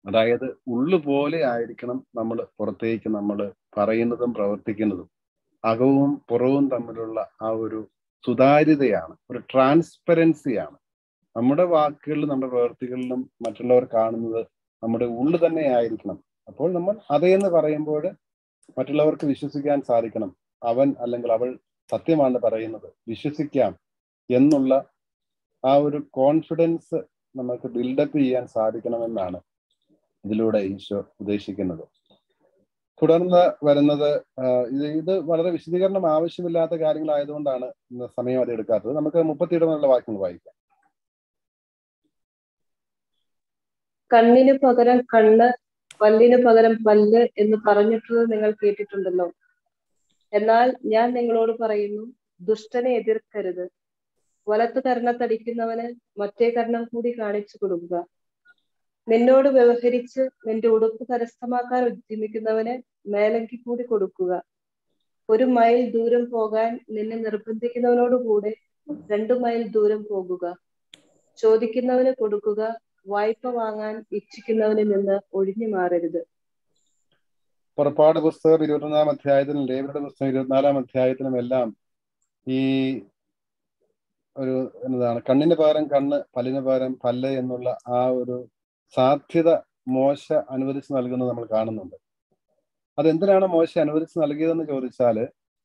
അതായത് ഉള്ളുപോലെ ആയിരിക്കണം നമ്മൾ പുറത്തേക്ക് നമ്മൾ പറയുന്നതും പ്രവർത്തിക്കുന്നതും. അകവും പുറവും തമ്മിലുള്ള ആ ഒരു സുതാര്യതയാണ്, ഒരു ട്രാൻസ്പെറൻസിയാണ്. നമ്മുടെ വാക്കുകളിലും നമ്മുടെ പ്രവൃത്തികളിലും മറ്റുള്ളവർ കാണുന്നത് നമ്മുടെ ഉള്ളു തന്നെ ആയിരിക്കണം. അപ്പോൾ നമ്മൾ അതേന്ന് പറയുമ്പോൾ മറ്റുള്ളവർക്ക് വിശ്വസിക്കാൻ സാധിക്കണം. അവൻ അല്ലെങ്കിൽ അവൾ സത്യമാണ് പറയുന്നത്, വിശ്വസിക്കാം എന്നുള്ള ആ ഒരു കോൺഫിഡൻസ് നമുക്ക് ബിൽഡപ്പ് ചെയ്യാൻ സാധിക്കണമെന്നാണ് ഇതിലൂടെ ഈശോ ഉദ്ദേശിക്കുന്നത്. തുടർന്ന് വരുന്നത് ഇത് ഇത് വളരെ വിശദീകരണം ആവശ്യമില്ലാത്ത കാര്യങ്ങളായതുകൊണ്ടാണ് ഇന്ന് സമയം അത് എടുക്കാത്തത്. നമുക്ക് മുപ്പത്തിയിടമുള്ള വാക്യങ്ങൾ വായിക്കാം. കണ്ണിന് പകരം കണ്ണ്, പല്ലിന് പകരം പല്ല് എന്ന് പറഞ്ഞിട്ടുള്ളത് നിങ്ങൾ കേട്ടിട്ടുണ്ടല്ലോ. എന്നാൽ ഞാൻ നിങ്ങളോട് പറയുന്നു, ദുഷ്ടനെ എതിർക്കരുത്. വലത്തു കർണത്തടിക്കുന്നവന് മറ്റേ കർണം കൂടി കാണിച്ചു കൊടുക്കുക. നിന്നോട് വ്യവഹരിച്ച് നിന്റെ ഉടുപ്പ് കരസ്ഥമാക്കാൻ ഉദ്യമിക്കുന്നവന് മേലങ്കി കൂടി കൊടുക്കുക. ഒരു മൈൽ ദൂരം പോകാൻ നിന്നെ നിർബന്ധിക്കുന്നവനോട് കൂടെ രണ്ടു മൈൽ ദൂരം പോകുക. ചോദിക്കുന്നവന് കൊടുക്കുക, വായ്പ വാങ്ങാൻ ഇച്ഛിക്കുന്നവനിൽ നിന്ന് ഒഴിഞ്ഞു മാറരുത്. പുറപ്പാട് പുസ്തകം ഇരുപത്തൊന്നാം അധ്യായത്തിനും ലേവ്യരുടെ പുസ്തകം ഇരുപത്തിനാലാം അധ്യായത്തിനും എല്ലാം ഈ ഒരു എന്നതാണ് കണ്ണിന് പകരം കണ്ണ്, പല്ലിന് പകരം പല്ല് എന്നുള്ള ആ ഒരു സാധ്യത മോശ അനുവദിച്ച് നൽകുന്നത് നമ്മൾ കാണുന്നുണ്ട്. അതെന്തിനാണ് മോശ അനുവദിച്ച് നൽകിയതെന്ന് ചോദിച്ചാല്,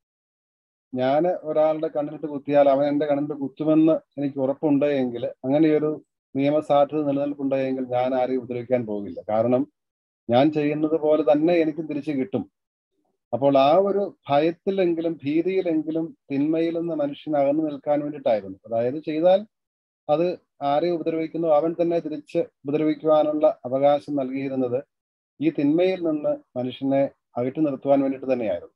ഞാൻ ഒരാളുടെ കണ്ണിലിട്ട് കുത്തിയാൽ അവൻ എൻ്റെ കണ്ണിലിട്ട് കുത്തുമെന്ന് എനിക്ക് ഉറപ്പുണ്ട് എങ്കിൽ, അങ്ങനെയൊരു നിയമസാധ്യത നിലനിൽപ്പുണ്ട് എങ്കിൽ ഞാൻ ആരെയും ഉപദ്രവിക്കാൻ പോകില്ല. കാരണം ഞാൻ ചെയ്യുന്നത് പോലെ തന്നെ എനിക്കും തിരിച്ചു കിട്ടും. അപ്പോൾ ആ ഒരു ഭയത്തിലെങ്കിലും ഭീതിയിലെങ്കിലും തിന്മയിൽ നിന്ന് മനുഷ്യൻ അകന്നു നിൽക്കാൻ വേണ്ടിയിട്ടായിരുന്നു. അതായത് ചെയ്താൽ അത് ആരെ ഉപദ്രവിക്കുന്നു അവൻ തന്നെ തിരിച്ച് ഉപദ്രവിക്കുവാനുള്ള അവകാശം നൽകിയിരുന്നത് ഈ തിന്മയിൽ നിന്ന് മനുഷ്യനെ അകറ്റി നിർത്തുവാൻ വേണ്ടിയിട്ട് തന്നെയായിരുന്നു.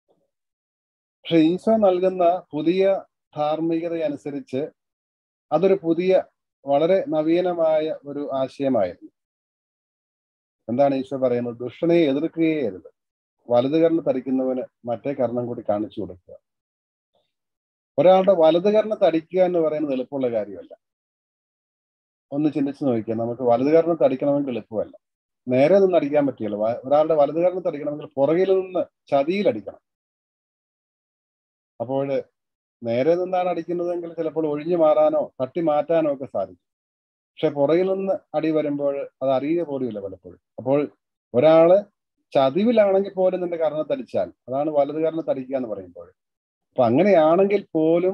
പക്ഷെ ഈശോ നൽകുന്ന പുതിയ ധാർമ്മികതയനുസരിച്ച് അതൊരു പുതിയ വളരെ നവീനമായ ഒരു ആശയമായിരുന്നു. എന്താണ് ഈശോ പറയുന്നത്? ദുഷ്ടനെ എതിർക്കുകയേ അരുത്. വലത് കർണം തടിക്കുന്നവന് മറ്റേ കർണം കൂടി കാണിച്ചു കൊടുക്കുക. ഒരാളുടെ വലത് കർണം തടിക്കുക എന്ന് പറയുന്നത് എളുപ്പമുള്ള കാര്യമല്ല. ഒന്ന് ചിന്തിച്ചു നോക്കിയാൽ നമുക്ക് വലത് കർണം തടിക്കണമെങ്കിൽ എളുപ്പമല്ല. നേരെ നിന്ന് അടിക്കാൻ പറ്റിയല്ലോ. ഒരാളുടെ വലത് കർണം തടിക്കണമെങ്കിൽ പുറകിൽ നിന്ന് ചതിയിലടിക്കണം. അപ്പോൾ നേരെ നിന്നാണ് അടിക്കുന്നതെങ്കിൽ ചിലപ്പോൾ ഒഴിഞ്ഞു മാറാനോ തട്ടി മാറ്റാനോ ഒക്കെ സാധിക്കും. പക്ഷെ പുറകിൽ നിന്ന് അടി വരുമ്പോൾ അത് അറിയുക പോലുമില്ല പലപ്പോഴും. അപ്പോൾ ഒരാള് ചതിവിലാണെങ്കിൽ പോലും നിന്റെ കർണത്തടിച്ചാൽ അതാണ് വലത് കർണത്തടിക്കുക എന്ന് പറയുമ്പോൾ. അപ്പൊ അങ്ങനെയാണെങ്കിൽ പോലും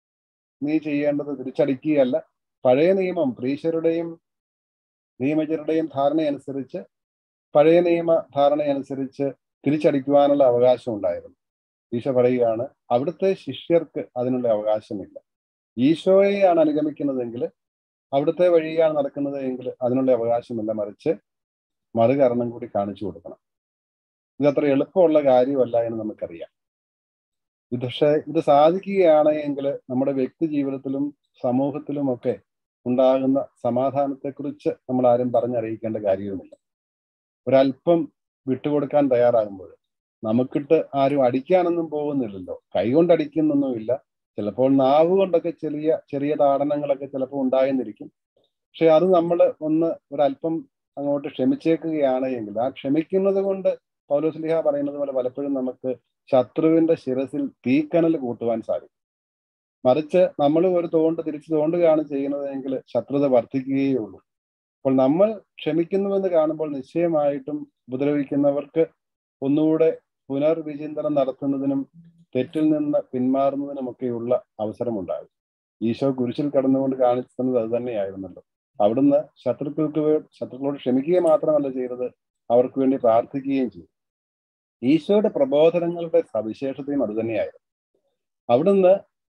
നീ ചെയ്യേണ്ടത് തിരിച്ചടിക്കുകയല്ല. പഴയ നിയമം പ്രീശരുടെയും നിയമജരുടെയും ധാരണയനുസരിച്ച് പഴയ നിയമ ധാരണയനുസരിച്ച് തിരിച്ചടിക്കുവാനുള്ള അവകാശം ഉണ്ടായിരുന്നു. ഈശോ പറയുകയാണ്, അവിടുത്തെ ശിഷ്യർക്ക് അതിനുള്ള അവകാശമില്ല. ഈശോയെയാണ് അനുഗമിക്കുന്നതെങ്കിൽ, അവിടുത്തെ വഴിയാണ് നടക്കുന്നത് എങ്കിൽ അതിനുള്ള അവകാശമില്ല. മറിച്ച് മറുകരണം കൂടി കാണിച്ചു കൊടുക്കണം. ഇതത്ര എളുപ്പമുള്ള കാര്യമല്ല എന്ന് നമുക്കറിയാം. ഇത് പക്ഷേ ഇത് സാധിക്കുകയാണ് എങ്കിൽ നമ്മുടെ വ്യക്തി ജീവിതത്തിലും സമൂഹത്തിലും ഒക്കെ ഉണ്ടാകുന്ന സമാധാനത്തെക്കുറിച്ച് നമ്മൾ ആരും പറഞ്ഞറിയിക്കേണ്ട കാര്യവുമില്ല. ഒരല്പം വിട്ടുകൊടുക്കാൻ തയ്യാറാകുമ്പോൾ നമുക്കിട്ട് ആരും അടിക്കാനൊന്നും പോകുന്നില്ലല്ലോ. കൈകൊണ്ട് അടിക്കുന്നൊന്നുമില്ല. ചിലപ്പോൾ നാവ് കൊണ്ടൊക്കെ ചെറിയ ചെറിയ താടനങ്ങളൊക്കെ ചിലപ്പോൾ ഉണ്ടായെന്നിരിക്കും. പക്ഷെ അത് നമ്മൾ ഒന്ന് ഒരല്പം അങ്ങോട്ട് ക്ഷമിച്ചേക്കുകയാണ് എങ്കിൽ, ആ ക്ഷമിക്കുന്നത് കൊണ്ട് പൗലോസ്ലീഹ പറയുന്നത് പോലെ പലപ്പോഴും നമുക്ക് ശത്രുവിന്റെ ശിരസിൽ തീക്കനൽ കൂട്ടുവാൻ സാധിക്കും. മറിച്ച് നമ്മൾ ഒരു തോണ്ട് തിരിച്ചു തോണ്ടുകയാണ് ചെയ്യുന്നതെങ്കിൽ ശത്രുത വർദ്ധിക്കുകയേ ഉള്ളൂ. അപ്പോൾ നമ്മൾ ക്ഷമിക്കുന്നുവെന്ന് കാണുമ്പോൾ നിശ്ചയമായിട്ടും ഉപദ്രവിക്കുന്നവർക്ക് ഒന്നുകൂടെ പുനർവിചിന്തനം നടത്തുന്നതിനും തെറ്റിൽ നിന്ന് പിന്മാറുന്നതിനുമൊക്കെയുള്ള അവസരമുണ്ടാകും. ഈശോ കുരിശിൽ കടന്നുകൊണ്ട് കാണിച്ചു തന്നത് അത് തന്നെയായിരുന്നല്ലോ. അവിടുന്ന് ശത്രുക്കൾക്ക് ശത്രുക്കളോട് ക്ഷമിക്കുക മാത്രമല്ല ചെയ്തത്, അവർക്ക് വേണ്ടി പ്രാർത്ഥിക്കുകയും ചെയ്തു. ഈശോയുടെ പ്രബോധനങ്ങളുടെ സവിശേഷതയും അത് തന്നെയായിരുന്നു. അവിടുന്ന്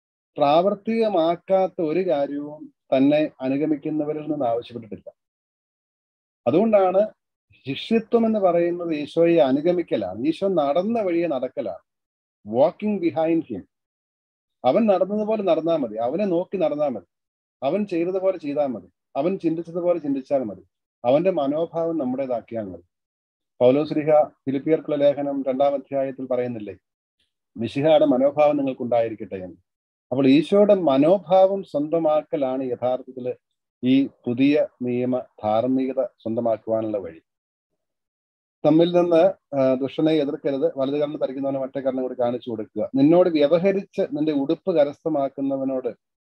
പ്രാവർത്തികമാക്കാത്ത ഒരു കാര്യവും തന്നെ അനുഗമിക്കുന്നവരിൽ നിന്ന് ആവശ്യപ്പെട്ടിട്ടില്ല. അതുകൊണ്ടാണ് ശിഷ്യത്വം എന്ന് പറയുന്നത് ഈശോയെ അനുഗമിക്കലാണ്. ഈശോ നടന്ന വഴിയെ നടക്കലാണ്. Walking behind him. അവൻ നടന്നതുപോലെ നടന്നാൽ മതി, അവനെ നോക്കി നടന്നാൽ മതി, അവൻ ചെയ്തതുപോലെ ചെയ്താൽ മതി, അവൻ ചിന്തിച്ചതുപോലെ ചിന്തിച്ചാൽ മതി, അവന്റെ മനോഭാവം നമ്മുടേതാക്കിയാൽ മതി. പൗലോസ്ലീഹ ഫിലിപ്പിയർക്കുള്ള ലേഖനം രണ്ടാം അധ്യായത്തിൽ പറയുന്നില്ലേ, മിശിഹായുടെ മനോഭാവം നിങ്ങൾക്കുണ്ടായിരിക്കട്ടെ എന്ന്. അപ്പോൾ ഈശോയുടെ മനോഭാവം സ്വന്തമാക്കലാണ് യഥാർത്ഥത്തിൽ ഈ പുതിയ നിയമ ധാർമ്മികത സ്വന്തമാക്കുവാനുള്ള വഴി. തമ്മിൽ നിന്ന് ദുഷ്ടനെ എതിർക്കരുത്, വലത് കണ്ണ് തരിക്കുന്നവനെ മറ്റേ കണ്ണ് കൂടി കാണിച്ചു കൊടുക്കുക. നിന്നോട് വ്യവഹരിച്ച് നിന്റെ ഉടുപ്പ് കരസ്ഥമാക്കുന്നവനോട്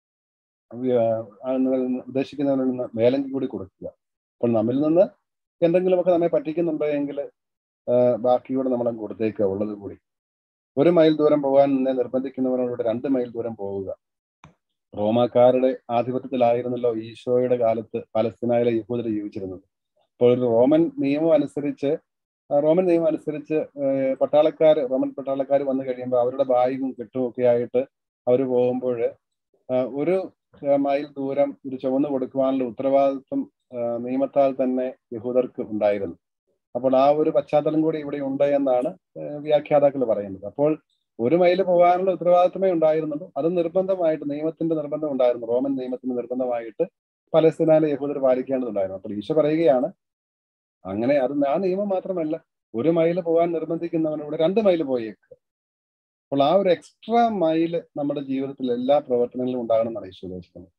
ഉദ്ദേശിക്കുന്നവനിൽ നിന്ന് മേലങ്കി കൂടി കൊടുക്കുക. അപ്പോൾ നമ്മിൽ നിന്ന് എന്തെങ്കിലുമൊക്കെ നമ്മെ പറ്റിക്കുന്നുണ്ടോ എങ്കിൽ ബാക്കി കൂടെ നമ്മളെ കൊടുത്തേക്കുക, ഉള്ളത് കൂടി. ഒരു മൈൽ ദൂരം പോകാൻ നിന്നെ നിർബന്ധിക്കുന്നവനോട് രണ്ട് മൈൽ ദൂരം പോവുക. റോമാക്കാരുടെ ആധിപത്യത്തിലായിരുന്നല്ലോ ഈശോയുടെ കാലത്ത് പലസ്തീനയിലെ യഹൂദർ ജീവിച്ചിരുന്നത്. അപ്പോൾ ഒരു റോമൻ നിയമം അനുസരിച്ച് റോമൻ നിയമം അനുസരിച്ച് പട്ടാളക്കാർ റോമൻ പട്ടാളക്കാർ വന്നു കഴിയുമ്പോൾ അവരുടെ ബാഗും കെട്ടും ഒക്കെ ആയിട്ട് അവർ പോകുമ്പോൾ ഒരു മൈൽ ദൂരം ഒരു ചുവന്ന് കൊടുക്കുവാനുള്ള ഉത്തരവാദിത്വം നിയമത്താൽ തന്നെ യഹൂദർക്ക് ഉണ്ടായിരുന്നു. അപ്പോൾ ആ ഒരു പശ്ചാത്തലം കൂടി ഇവിടെ ഉണ്ട് എന്നാണ് വ്യാഖ്യാതാക്കൾ പറയുന്നത്. അപ്പോൾ ഒരു മൈൽ പോകാനുള്ള ഉത്തരവാദിത്വമേ ഉണ്ടായിരുന്നുള്ളൂ. അത് നിർബന്ധമായിട്ട് നിയമത്തിന്റെ നിർബന്ധം ഉണ്ടായിരുന്നു, റോമൻ നിയമത്തിന്റെ നിർബന്ധമായിട്ട് പലസ്തീനയിലെ യഹൂദർ പാലിക്കേണ്ടതുണ്ടായിരുന്നു. അപ്പോൾ ഈശോ പറയുകയാണ്, അങ്ങനെ അത് ആ നിയമം മാത്രമല്ല, ഒരു മൈല് പോകാൻ നിർബന്ധിക്കുന്നവനോട് രണ്ട് മൈല് പോയേക്കുക. അപ്പോൾ ആ ഒരു എക്സ്ട്രാ മൈല് നമ്മുടെ ജീവിതത്തിൽ എല്ലാ പ്രവർത്തനങ്ങളിലും ഉണ്ടാകണം എന്നാണ് ഈശോ ഉദ്ദേശിക്കുന്നത്.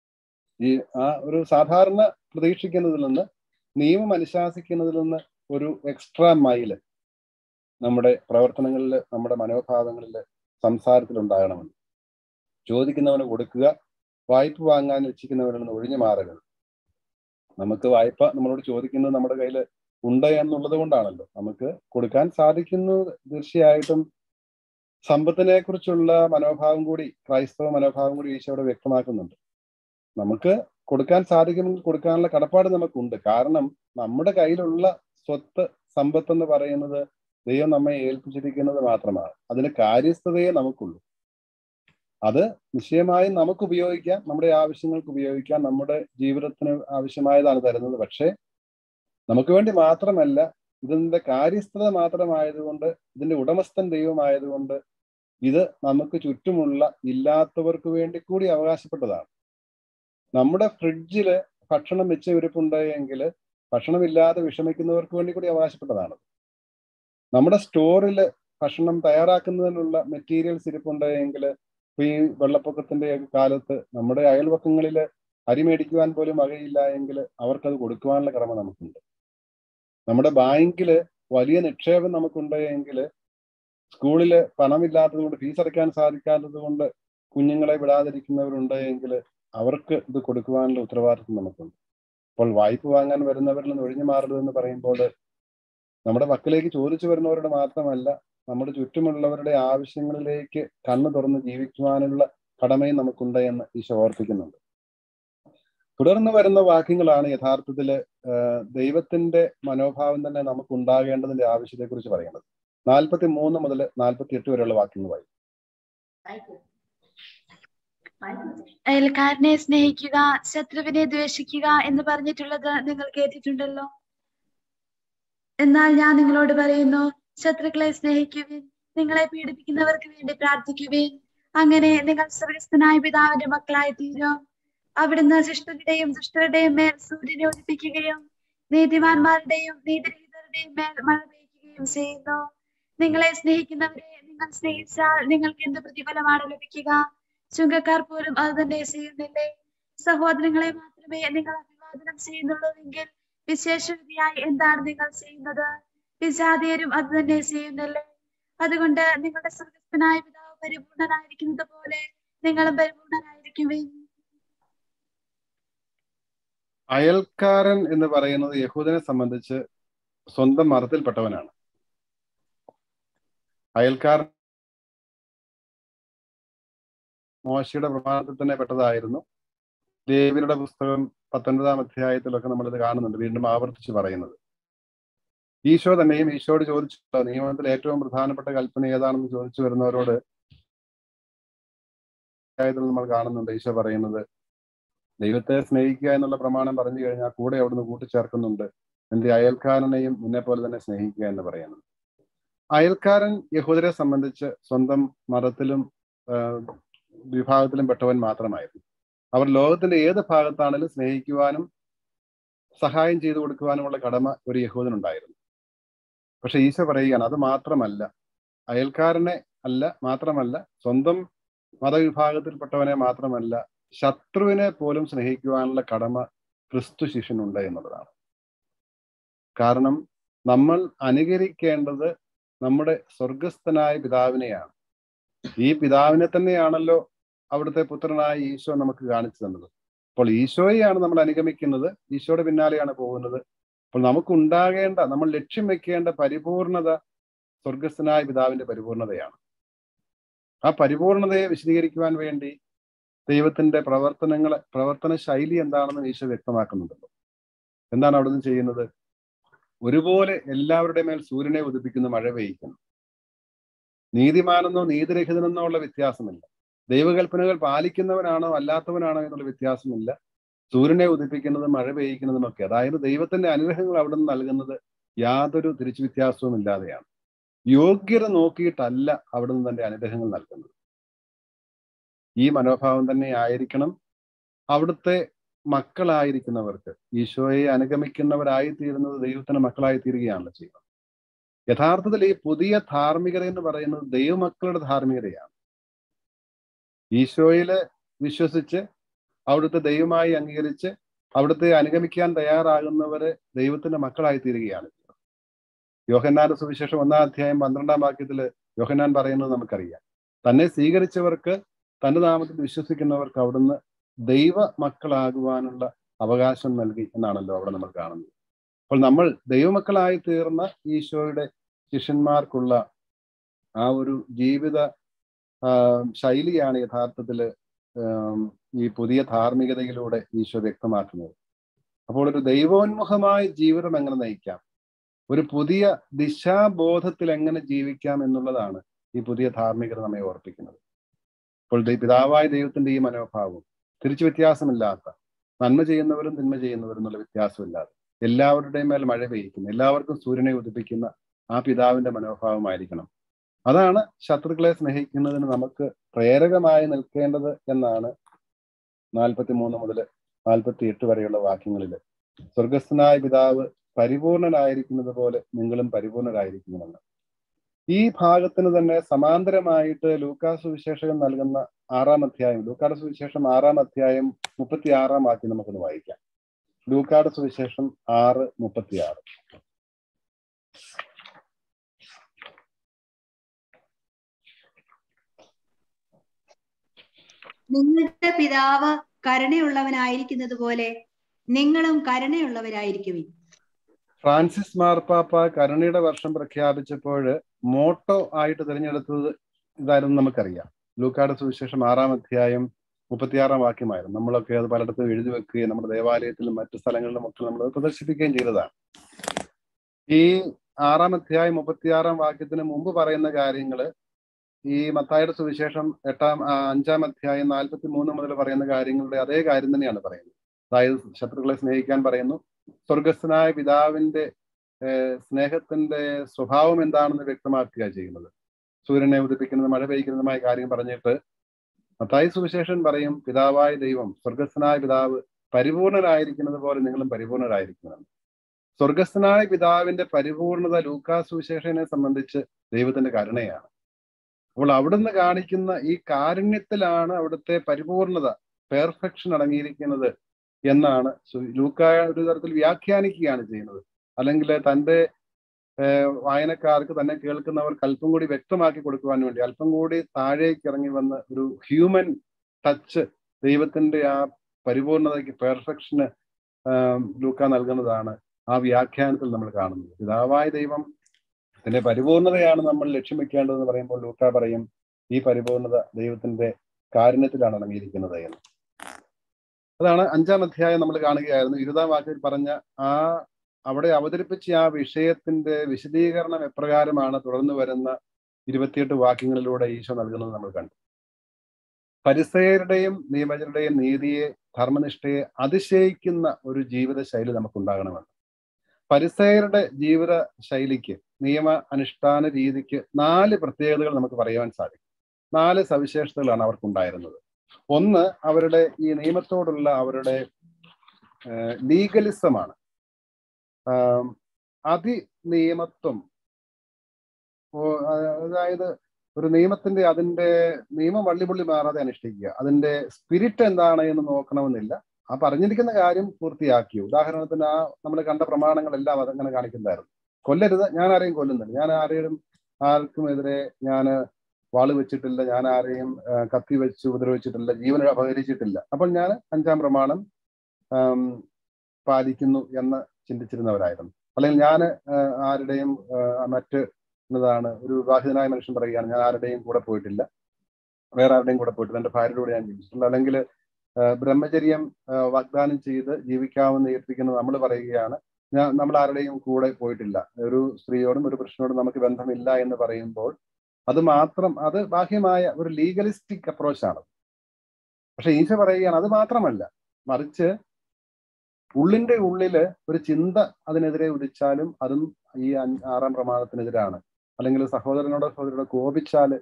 ഈ ആ ഒരു സാധാരണ പ്രതീക്ഷിക്കുന്നതിൽ നിന്ന്, നിയമം അനുശാസിക്കുന്നതിൽ നിന്ന് ഒരു എക്സ്ട്രാ മൈല് നമ്മുടെ പ്രവർത്തനങ്ങളിൽ, നമ്മുടെ മനോഭാവങ്ങളിൽ, സംസാരത്തിൽ ഉണ്ടാകണമെന്ന്. ചോദിക്കുന്നവന് കൊടുക്കുക, വായ്പ വാങ്ങാൻ ഇച്ഛിക്കുന്നവരിൽ നിന്ന് ഒഴിഞ്ഞു മാറുക. നമുക്ക് വായ്പ നമ്മളോട് ചോദിക്കുന്നത് നമ്മുടെ കയ്യിൽ ഉണ്ട് എന്നുള്ളത് കൊണ്ടാണല്ലോ. നമുക്ക് കൊടുക്കാൻ സാധിക്കുന്നത് തീർച്ചയായിട്ടും സമ്പത്തിനെ കുറിച്ചുള്ള മനോഭാവം കൂടി, ക്രൈസ്തവ മനോഭാവം കൂടി ഈശോയോട് വ്യക്തമാക്കുന്നുണ്ട്. നമുക്ക് കൊടുക്കാൻ സാധിക്കുമെങ്കിൽ കൊടുക്കാനുള്ള കടപ്പാട് നമുക്കുണ്ട്. കാരണം നമ്മുടെ കയ്യിലുള്ള സ്വത്ത്, സമ്പത്ത് എന്ന് പറയുന്നത് ദൈവം നമ്മെ ഏൽപ്പിച്ചിരിക്കുന്നത് മാത്രമാണ്. അതിന് കാര്യസ്ഥതയെ നമുക്കുള്ളൂ. അത് നിശ്ചയമായും നമുക്ക് ഉപയോഗിക്കാം, നമ്മുടെ ആവശ്യങ്ങൾക്ക് ഉപയോഗിക്കാം, നമ്മുടെ ജീവിതത്തിന് ആവശ്യമായതാണ് തരുന്നത്. പക്ഷേ നമുക്ക് വേണ്ടി മാത്രമല്ല, ഇതിന്റെ കാര്യസ്ഥത മാത്രമായതുകൊണ്ട്, ഇതിന്റെ ഉടമസ്ഥൻ ദൈവമായതുകൊണ്ട് ഇത് നമുക്ക് ചുറ്റുമുള്ള ഇല്ലാത്തവർക്ക് വേണ്ടി കൂടി അവകാശപ്പെട്ടതാണ്. നമ്മുടെ ഫ്രിഡ്ജില് ഭക്ഷണം വെച്ച് ഇരിപ്പുണ്ട് എങ്കിൽ ഭക്ഷണമില്ലാതെ വിഷമിക്കുന്നവർക്ക് വേണ്ടി കൂടി അവകാശപ്പെട്ടതാണ്. നമ്മുടെ സ്റ്റോറിൽ ഭക്ഷണം തയ്യാറാക്കുന്നതിനുള്ള മെറ്റീരിയൽസ് ഇരിപ്പുണ്ട് എങ്കിൽ ഈ വെള്ളപ്പൊക്കത്തിന്റെ കാലത്ത് നമ്മുടെ അയൽവക്കങ്ങളിൽ അരി മേടിക്കുവാൻ പോലും വകയില്ല എങ്കിൽ അവർക്കത് കൊടുക്കുവാനുള്ള കടമ നമുക്കുണ്ട്. നമ്മുടെ ബാങ്കിൽ വലിയ നിക്ഷേപം നമുക്കുണ്ട് എങ്കിൽ സ്കൂളില് പണമില്ലാത്തത് കൊണ്ട്, ഫീസ് അടയ്ക്കാൻ സാധിക്കാത്തത് കൊണ്ട് കുഞ്ഞുങ്ങളെ വിടാതിരിക്കുന്നവരുണ്ട് എങ്കിൽ അവർക്ക് ഇത് കൊടുക്കുവാനുള്ള ഉത്തരവാദിത്വം നമുക്കുണ്ട്. അപ്പോൾ വായ്പ വാങ്ങാൻ വരുന്നവരിൽ നിന്ന് ഒഴിഞ്ഞു മാറരുതെന്ന് പറയുമ്പോൾ നമ്മുടെ പക്കലേക്ക് ചോദിച്ചു വരുന്നവരുടെ മാത്രമല്ല, നമ്മുടെ ചുറ്റുമുള്ളവരുടെ ആവശ്യങ്ങളിലേക്ക് കണ്ണു തുറന്ന് ജീവിക്കുവാനുള്ള കടമയും നമുക്കുണ്ട് എന്ന് ഈശോ ഓർപ്പിക്കുന്നുണ്ട്. തുടർന്ന് വരുന്ന വാക്യങ്ങളാണ് യഥാർത്ഥത്തില് ദൈവത്തിന്റെ മനോഭാവം തന്നെ നമുക്ക് ഉണ്ടാകേണ്ടതിന്റെ ആവശ്യത്തെക്കുറിച്ച് പറയുന്നത്. നാൽപ്പത്തി മൂന്ന് മുതൽ നാൽപ്പത്തി എട്ട് വരെയുള്ള വാക്യങ്ങൾ വായിക്കും. അയൽക്കാരനെ സ്നേഹിക്കുക, ശത്രുവിനെ ദ്വേഷിക്കുക എന്ന് പറഞ്ഞിട്ടുള്ളത് നിങ്ങൾ കേട്ടിട്ടുണ്ടല്ലോ. എന്നാൽ ഞാൻ നിങ്ങളോട് പറയുന്നു, ശത്രുക്കളെ സ്നേഹിക്കുവിൻ, നിങ്ങളെ പീഡിപ്പിക്കുന്നവർക്ക് വേണ്ടി പ്രാർത്ഥിക്കുവിൻ. അങ്ങനെ നിങ്ങൾ സ്വർഗ്ഗസ്ഥനായ പിതാവിന്റെ മക്കളായി തീരും. അവിടുന്ന് ശിഷ്ടരുടെയും ദുഷ്ടരുടെയും മേൽ സൂര്യനെ ഉദിപ്പിക്കുകയും നീതിമാന്മാരുടെയും നീതിരഹിതരുടെയും മേൽ മഴ പെയ്യുകയും ചെയ്യുന്നു. നിങ്ങളെ സ്നേഹിക്കുന്നവരെ നിങ്ങൾ സ്നേഹിച്ചാൽ നിങ്ങൾക്ക് എന്ത് പ്രതിഫലമാണ് ലഭിക്കുക? ചുങ്കക്കാർ പോലും അത് തന്നെ ചെയ്യുന്നില്ലേ? സഹോദരങ്ങളെ മാത്രമേ നിങ്ങൾ അഭിവാദനം ചെയ്യുന്നുള്ളൂവെങ്കിൽ വിശേഷവിധിയായി എന്താണ് നിങ്ങൾ ചെയ്യുന്നത്? വിജാതീയരും അത് തന്നെ ചെയ്യുന്നില്ലേ? അതുകൊണ്ട് നിങ്ങളുടെ സ്വർഗ്ഗസ്ഥനായ പിതാവ് പരിപൂർണനായിരിക്കുന്നത് പോലെ നിങ്ങളും പരിപൂർണനായിരിക്കുവിൻ. അയൽക്കാരൻ എന്ന് പറയുന്നത് യഹൂദനെ സംബന്ധിച്ച് സ്വന്തം മതത്തിൽപ്പെട്ടവനാണ്. അയൽക്കാരൻ മോശയുടെ പ്രമാണത്തിൽ തന്നെ പെട്ടതായിരുന്നു. ലേവ്യരുടെ പുസ്തകം പത്തൊൻപതാം അധ്യായത്തിലൊക്കെ നമ്മളിത് കാണുന്നുണ്ട്, വീണ്ടും ആവർത്തിച്ച് പറയുന്നത്. ഈശോ തന്നെയും ഈശോയോട് ചോദിച്ചിട്ടുള്ള നിയമത്തിൽ ഏറ്റവും പ്രധാനപ്പെട്ട കൽപ്പന ഏതാണെന്ന് ചോദിച്ചു വരുന്നവരോട് നമ്മൾ കാണുന്നുണ്ട് ഈശോ പറയുന്നത്, ദൈവത്തെ സ്നേഹിക്കുക എന്നുള്ള പ്രമാണം പറഞ്ഞു കഴിഞ്ഞാൽ കൂടെ അവിടുന്ന് കൂട്ടിച്ചേർക്കുന്നുണ്ട്, എന്റെ അയൽക്കാരനെയും നിന്നെ പോലെ തന്നെ സ്നേഹിക്കുക എന്ന് പറയുന്നത്. അയൽക്കാരൻ യഹൂദരെ സംബന്ധിച്ച് സ്വന്തം മതത്തിലും വിഭാഗത്തിലും പെട്ടവൻ മാത്രമായിരുന്നു. അവർ ലോകത്തിന്റെ ഏത് ഭാഗത്താണെങ്കിലും സ്നേഹിക്കുവാനും സഹായം ചെയ്തു കൊടുക്കുവാനുമുള്ള കടമ ഒരു യഹൂദനുണ്ടായിരുന്നു. പക്ഷെ ഈശോ പറയുകയാണ്, അത് മാത്രമല്ല, അയൽക്കാരനെ അല്ല, മാത്രമല്ല സ്വന്തം മതവിഭാഗത്തിൽപ്പെട്ടവനെ മാത്രമല്ല, ശത്രുവിനെ പോലും സ്നേഹിക്കുവാനുള്ള കടമ ക്രിസ്തു ശിഷ്യനുണ്ട് എന്നുള്ളതാണ്. കാരണം നമ്മൾ അനുകരിക്കേണ്ടത് നമ്മുടെ സ്വർഗസ്ഥനായ പിതാവിനെയാണ്. ഈ പിതാവിനെ തന്നെയാണല്ലോ അവിടുത്തെ പുത്രനായ ഈശോ നമുക്ക് കാണിച്ചു തന്നത്. അപ്പോൾ ഈശോയെയാണ് നമ്മൾ അനുഗമിക്കുന്നത്, ഈശോയുടെ പിന്നാലെയാണ് പോകുന്നത്. അപ്പോൾ നമുക്ക് ഉണ്ടാകേണ്ട, നമ്മൾ ലക്ഷ്യം വെക്കേണ്ട പരിപൂർണത സ്വർഗസ്ഥനായ പിതാവിന്റെ പരിപൂർണതയാണ്. ആ പരിപൂർണതയെ വിശദീകരിക്കുവാൻ വേണ്ടി ദൈവത്തിന്റെ പ്രവർത്തനങ്ങളെ പ്രവർത്തന ശൈലി എന്താണെന്ന് ഈശോ വ്യക്തമാക്കുന്നുണ്ടല്ലോ. എന്താണ് അവിടുന്ന് ചെയ്യുന്നത്? ഒരുപോലെ എല്ലാവരുടെ മേൽ സൂര്യനെ ഉദിപ്പിക്കുന്ന മഴ പെയ്യിക്കുന്നു. നീതിമാനെന്നോ നീതിരഹിതനെന്നോ ഉള്ള വ്യത്യാസമില്ല. ദൈവകൽപ്പനകൾ പാലിക്കുന്നവനാണോ അല്ലാത്തവനാണോ എന്നുള്ള വ്യത്യാസമില്ല. സൂര്യനെ ഉദിപ്പിക്കുന്നതും മഴ പെയ്യിക്കുന്നതും ഒക്കെ, അതായത് ദൈവത്തിന്റെ അനുഗ്രഹങ്ങൾ അവിടുന്ന് നൽകുന്നത് യാതൊരു തിരിച്ചു വ്യത്യാസവും ഇല്ലാതെയാണ്. യോഗ്യത നോക്കിയിട്ടല്ല അവിടുന്ന് തന്റെ അനുഗ്രഹങ്ങൾ നൽകുന്നത്. ഈ മനോഭാവം തന്നെ ആയിരിക്കണം അവിടുത്തെ മക്കളായിരിക്കുന്നവർക്ക്. ഈശോയെ അനുഗമിക്കുന്നവരായി തീരുന്നത് ദൈവത്തിന്റെ മക്കളായി തീരുകയാണല്ലോ ചെയ്യുന്നത്. യഥാർത്ഥത്തിൽ ഈ പുതിയ ധാർമ്മികത എന്ന് പറയുന്നത് ദൈവമക്കളുടെ ധാർമ്മികതയാണ്. ഈശോയില് വിശ്വസിച്ച് അവിടുത്തെ ദൈവമായി അംഗീകരിച്ച് അവിടുത്തെ അനുഗമിക്കാൻ തയ്യാറാകുന്നവര് ദൈവത്തിന്റെ മക്കളായി തീരുകയാണ്. യോഹന്നാന്റെ സുവിശേഷം ഒന്നാം അധ്യായം പന്ത്രണ്ടാം വാക്യത്തില് യോഹന്നാൻ പറയുന്നത് നമുക്കറിയാം. തന്നെ സ്വീകരിച്ചവർക്ക്, തന്റെ നാമത്തിൽ വിശ്വസിക്കുന്നവർക്ക് അവിടുന്ന് ദൈവ മക്കളാകുവാനുള്ള അവകാശം നൽകി എന്നാണല്ലോ അവിടെ നമ്മൾ കാണുന്നത്. അപ്പോൾ നമ്മൾ ദൈവമക്കളായി തീർന്ന ഈശോയുടെ ശിഷ്യന്മാർക്കുള്ള ആ ഒരു ജീവിത ശൈലിയാണ് യഥാർത്ഥത്തില് ഈ പുതിയ ധാർമ്മികതയിലൂടെ ഈശോ വ്യക്തമാക്കുന്നത്. അപ്പോൾ ഒരു ദൈവോന്മുഖമായ ജീവിതം എങ്ങനെ നയിക്കാം, ഒരു പുതിയ ദിശാബോധത്തിൽ എങ്ങനെ ജീവിക്കാം എന്നുള്ളതാണ് ഈ പുതിയ ധാർമ്മികത നമ്മെ ഓർപ്പിക്കുന്നത്. അപ്പോൾ പിതാവായ ദൈവത്തിന്റെ ഈ മനോഭാവം തിരിച്ചു വ്യത്യാസമില്ലാത്ത, നന്മ ചെയ്യുന്നവരും തിന്മ ചെയ്യുന്നവരും എന്നുള്ള വ്യത്യാസമില്ലാതെ എല്ലാവരുടെയും മേൽ മഴ പെയ്യിക്കുന്ന, എല്ലാവർക്കും സൂര്യനെ ഉദിപ്പിക്കുന്ന ആ പിതാവിന്റെ മനോഭാവമായിരിക്കണം. അതാണ് ശത്രുക്കളെ സ്നേഹിക്കുന്നതിന് നമുക്ക് പ്രേരകമായി നിൽക്കേണ്ടത് എന്നാണ് നാൽപ്പത്തി മൂന്ന് മുതൽ നാൽപ്പത്തി എട്ട് വരെയുള്ള വാക്യങ്ങളില് സ്വർഗസ്ഥനായ പിതാവ് പരിപൂർണനായിരിക്കുന്നത് പോലെ നിങ്ങളും പരിപൂർണരായിരിക്കുമെന്ന്. ഈ ഭാഗത്തിന് തന്നെ സമാന്തരമായിട്ട് ലൂക്കാ സുവിശേഷം നൽകുന്ന ആറാം അധ്യായം, ലൂക്കായുടെ സുവിശേഷം ആറാം അധ്യായം മുപ്പത്തി ആറാം വാക്യം നമുക്കൊന്ന് വായിക്കാം. ലൂക്കായുടെ സുവിശേഷം ആറ് മുപ്പത്തി ആറ്. നിങ്ങളുടെ പിതാവ് കരുണയുള്ളവനായിരിക്കുന്നത് പോലെ നിങ്ങളും കരുണയുള്ളവരായിരിക്കുവിൻ. ഫ്രാൻസിസ് മാർപ്പാപ്പ കരുണയുടെ വർഷം പ്രഖ്യാപിച്ചപ്പോൾ മോട്ടോ ആയിട്ട് തിരഞ്ഞെടുത്തത് ഇതായിരുന്നു നമുക്കറിയാം. ലൂക്കായുടെ സുവിശേഷം ആറാം അധ്യായം മുപ്പത്തിയാറാം വാക്യമായിരുന്നു. നമ്മളൊക്കെ അത് പലയിടത്തും എഴുതി വെക്കുകയും നമ്മുടെ ദേവാലയത്തിലും മറ്റു സ്ഥലങ്ങളിലും ഒക്കെ നമ്മൾ പ്രദർശിപ്പിക്കുകയും ചെയ്തതാണ്. ഈ ആറാം അധ്യായം മുപ്പത്തിയാറാം വാക്യത്തിന് മുമ്പ് പറയുന്ന കാര്യങ്ങള് ഈ മത്തായിയുടെ സുവിശേഷം എട്ടാം അഞ്ചാം അധ്യായം നാൽപ്പത്തി മൂന്ന് മുതൽ പറയുന്ന കാര്യങ്ങളുടെ അതേ കാര്യം തന്നെയാണ് പറയുന്നത്. അതായത് ശത്രുക്കളെ സ്നേഹിക്കാൻ പറയുന്നു. സ്വർഗസ്ഥനായ പിതാവിന്റെ സ്നേഹത്തിന്റെ സ്വഭാവം എന്താണെന്ന് വ്യക്തമാക്കുക ചെയ്യുന്നത്. സൂര്യനെ ഉദിപ്പിക്കുന്നത് മഴ പെയ്യിക്കുന്നതുമായ കാര്യം പറഞ്ഞിട്ട് മത്തായി സുവിശേഷൻ പറയും പിതാവായ ദൈവം, സ്വർഗസ്ഥനായ പിതാവ് പരിപൂർണരായിരിക്കുന്നത് പോലെ നിങ്ങളും പരിപൂർണരായിരിക്കണം. സ്വർഗസ്ഥനായ പിതാവിന്റെ പരിപൂർണത ലൂക്കാ സുവിശേഷനെ സംബന്ധിച്ച് ദൈവത്തിന്റെ കരുണയാണ്. അപ്പോൾ അവിടുന്ന് കാണിക്കുന്ന ഈ കാരുണ്യത്തിലാണ് അവിടുത്തെ പരിപൂർണത, പെർഫെക്ഷൻ അടങ്ങിയിരിക്കുന്നത് എന്നാണ് ലൂക്കായ ഒരു തരത്തിൽ വ്യാഖ്യാനിക്കുകയാണ് ചെയ്യുന്നത്. അല്ലെങ്കിൽ തൻ്റെ വായനക്കാർക്ക്, തന്നെ കേൾക്കുന്നവർക്ക് അല്പം കൂടി വ്യക്തമാക്കി കൊടുക്കുവാൻ വേണ്ടി അല്പം കൂടി താഴേക്ക് ഇറങ്ങി വന്ന് ഒരു ഹ്യൂമൻ ടച്ച് ദൈവത്തിന്റെ ആ പരിപൂർണതയ്ക്ക്, പെർഫെക്ഷന് ലൂക്ക നൽകുന്നതാണ് ആ വ്യാഖ്യാനത്തിൽ നമ്മൾ കാണുന്നത്. പിതാവായ ദൈവം അതിന്റെ പരിപൂർണതയാണ് നമ്മൾ ലക്ഷ്യം വെക്കേണ്ടതെന്ന് പറയുമ്പോൾ ലൂക്ക പറയും ഈ പരിപൂർണത ദൈവത്തിന്റെ കാരുണ്യത്തിലാണ് അടങ്ങിയിരിക്കുന്നത് എന്ന്. അതാണ് അഞ്ചാം അധ്യായം നമ്മൾ കാണുകയായിരുന്നു. ഇരുപതാം വാക്യത്തിൽ പറഞ്ഞ ആ അവിടെ അവതരിപ്പിച്ച ആ വിഷയത്തിന്റെ വിശദീകരണം എപ്രകാരമാണ് തുടർന്ന് വരുന്ന ഇരുപത്തിയെട്ട് വാക്യങ്ങളിലൂടെ ഈശോ നൽകുന്നത് നമ്മൾ കണ്ടു. പരിസയരുടെയും നിയമജരുടെയും നീതിയെ, ധർമ്മനിഷ്ഠയെ അതിശയിക്കുന്ന ഒരു ജീവിത ശൈലി നമുക്കുണ്ടാകണമെന്ന്. പരിസയരുടെ ജീവിത ശൈലിക്ക്, നിയമ അനുഷ്ഠാന രീതിക്ക് നാല് പ്രത്യേകതകൾ നമുക്ക് പറയുവാൻ സാധിക്കും. നാല് സവിശേഷതകളാണ് അവർക്കുണ്ടായിരുന്നത്. ഒന്ന്, അവരുടെ ഈ നിയമത്തോടുള്ള അവരുടെ ലീഗലിസമാണ്. അതിനിയമത്വം, അതായത് ഒരു നിയമത്തിന്റെ അതിന്റെ നിയമം വള്ളിപുള്ളി മാറാതെ അനുഷ്ഠിക്കുക. അതിന്റെ സ്പിരിറ്റ് എന്താണ് എന്ന് നോക്കണമെന്നില്ല. ആ പറഞ്ഞിരിക്കുന്ന കാര്യം പൂർത്തിയാക്കി. ഉദാഹരണത്തിന് ആ നമ്മൾ കണ്ട പ്രമാണങ്ങളെല്ലാം അതങ്ങനെ കാണിക്കുന്നതായിരുന്നു. കൊല്ലരുത്, ഞാൻ ആരെയും കൊല്ലുന്നില്ല, ഞാൻ ആരെയും ആർക്കുമെതിരെ ഞാൻ വാള് വെച്ചിട്ടില്ല, ഞാൻ ആരെയും കത്തി വെച്ച് ഉപദ്രവിച്ചിട്ടില്ല, ജീവൻ അപഹരിച്ചിട്ടില്ല. അപ്പോൾ ഞാൻ അഞ്ചാം പ്രമാണം പാലിക്കുന്നു എന്ന് ചിന്തിച്ചിരുന്നവരായിരുന്നു. അല്ലെങ്കിൽ ഞാൻ ആരുടെയും മറ്റ് എന്നതാണ് ഒരു വിവാഹിതനായ മനുഷ്യൻ പറയുകയാണ്, ഞാൻ ആരുടെയും കൂടെ പോയിട്ടില്ല, വേറെ ആരുടെയും കൂടെ പോയിട്ടില്ല, എൻ്റെ ഭാര്യയുടെ കൂടെ ഞാൻ ജീവിച്ചിട്ടില്ല. അല്ലെങ്കിൽ ബ്രഹ്മചര്യം വാഗ്ദാനം ചെയ്ത് ജീവിക്കാമെന്ന് ഏൽപ്പിക്കുന്നത് നമ്മൾ പറയുകയാണ്, ഞാൻ നമ്മൾ ആരുടെയും കൂടെ പോയിട്ടില്ല, ഒരു സ്ത്രീയോടും ഒരു പുരുഷനോടും നമുക്ക് ബന്ധമില്ല എന്ന് പറയുമ്പോൾ അത് മാത്രം അത് ബാഹ്യമായ ഒരു ലീഗലിസ്റ്റിക് അപ്രോച്ചാണ്. പക്ഷെ ഈശോ പറയുകയാണ് അത് മാത്രമല്ല, മറിച്ച് ഉള്ളിന്റെ ഉള്ളില് ഒരു ചിന്ത അതിനെതിരെ ഉദിച്ചാലും അതും ഈ ആറാം പ്രമാണത്തിനെതിരാണ്. അല്ലെങ്കിൽ സഹോദരനോടോ സഹോദരനോടോ കോപിച്ചാല്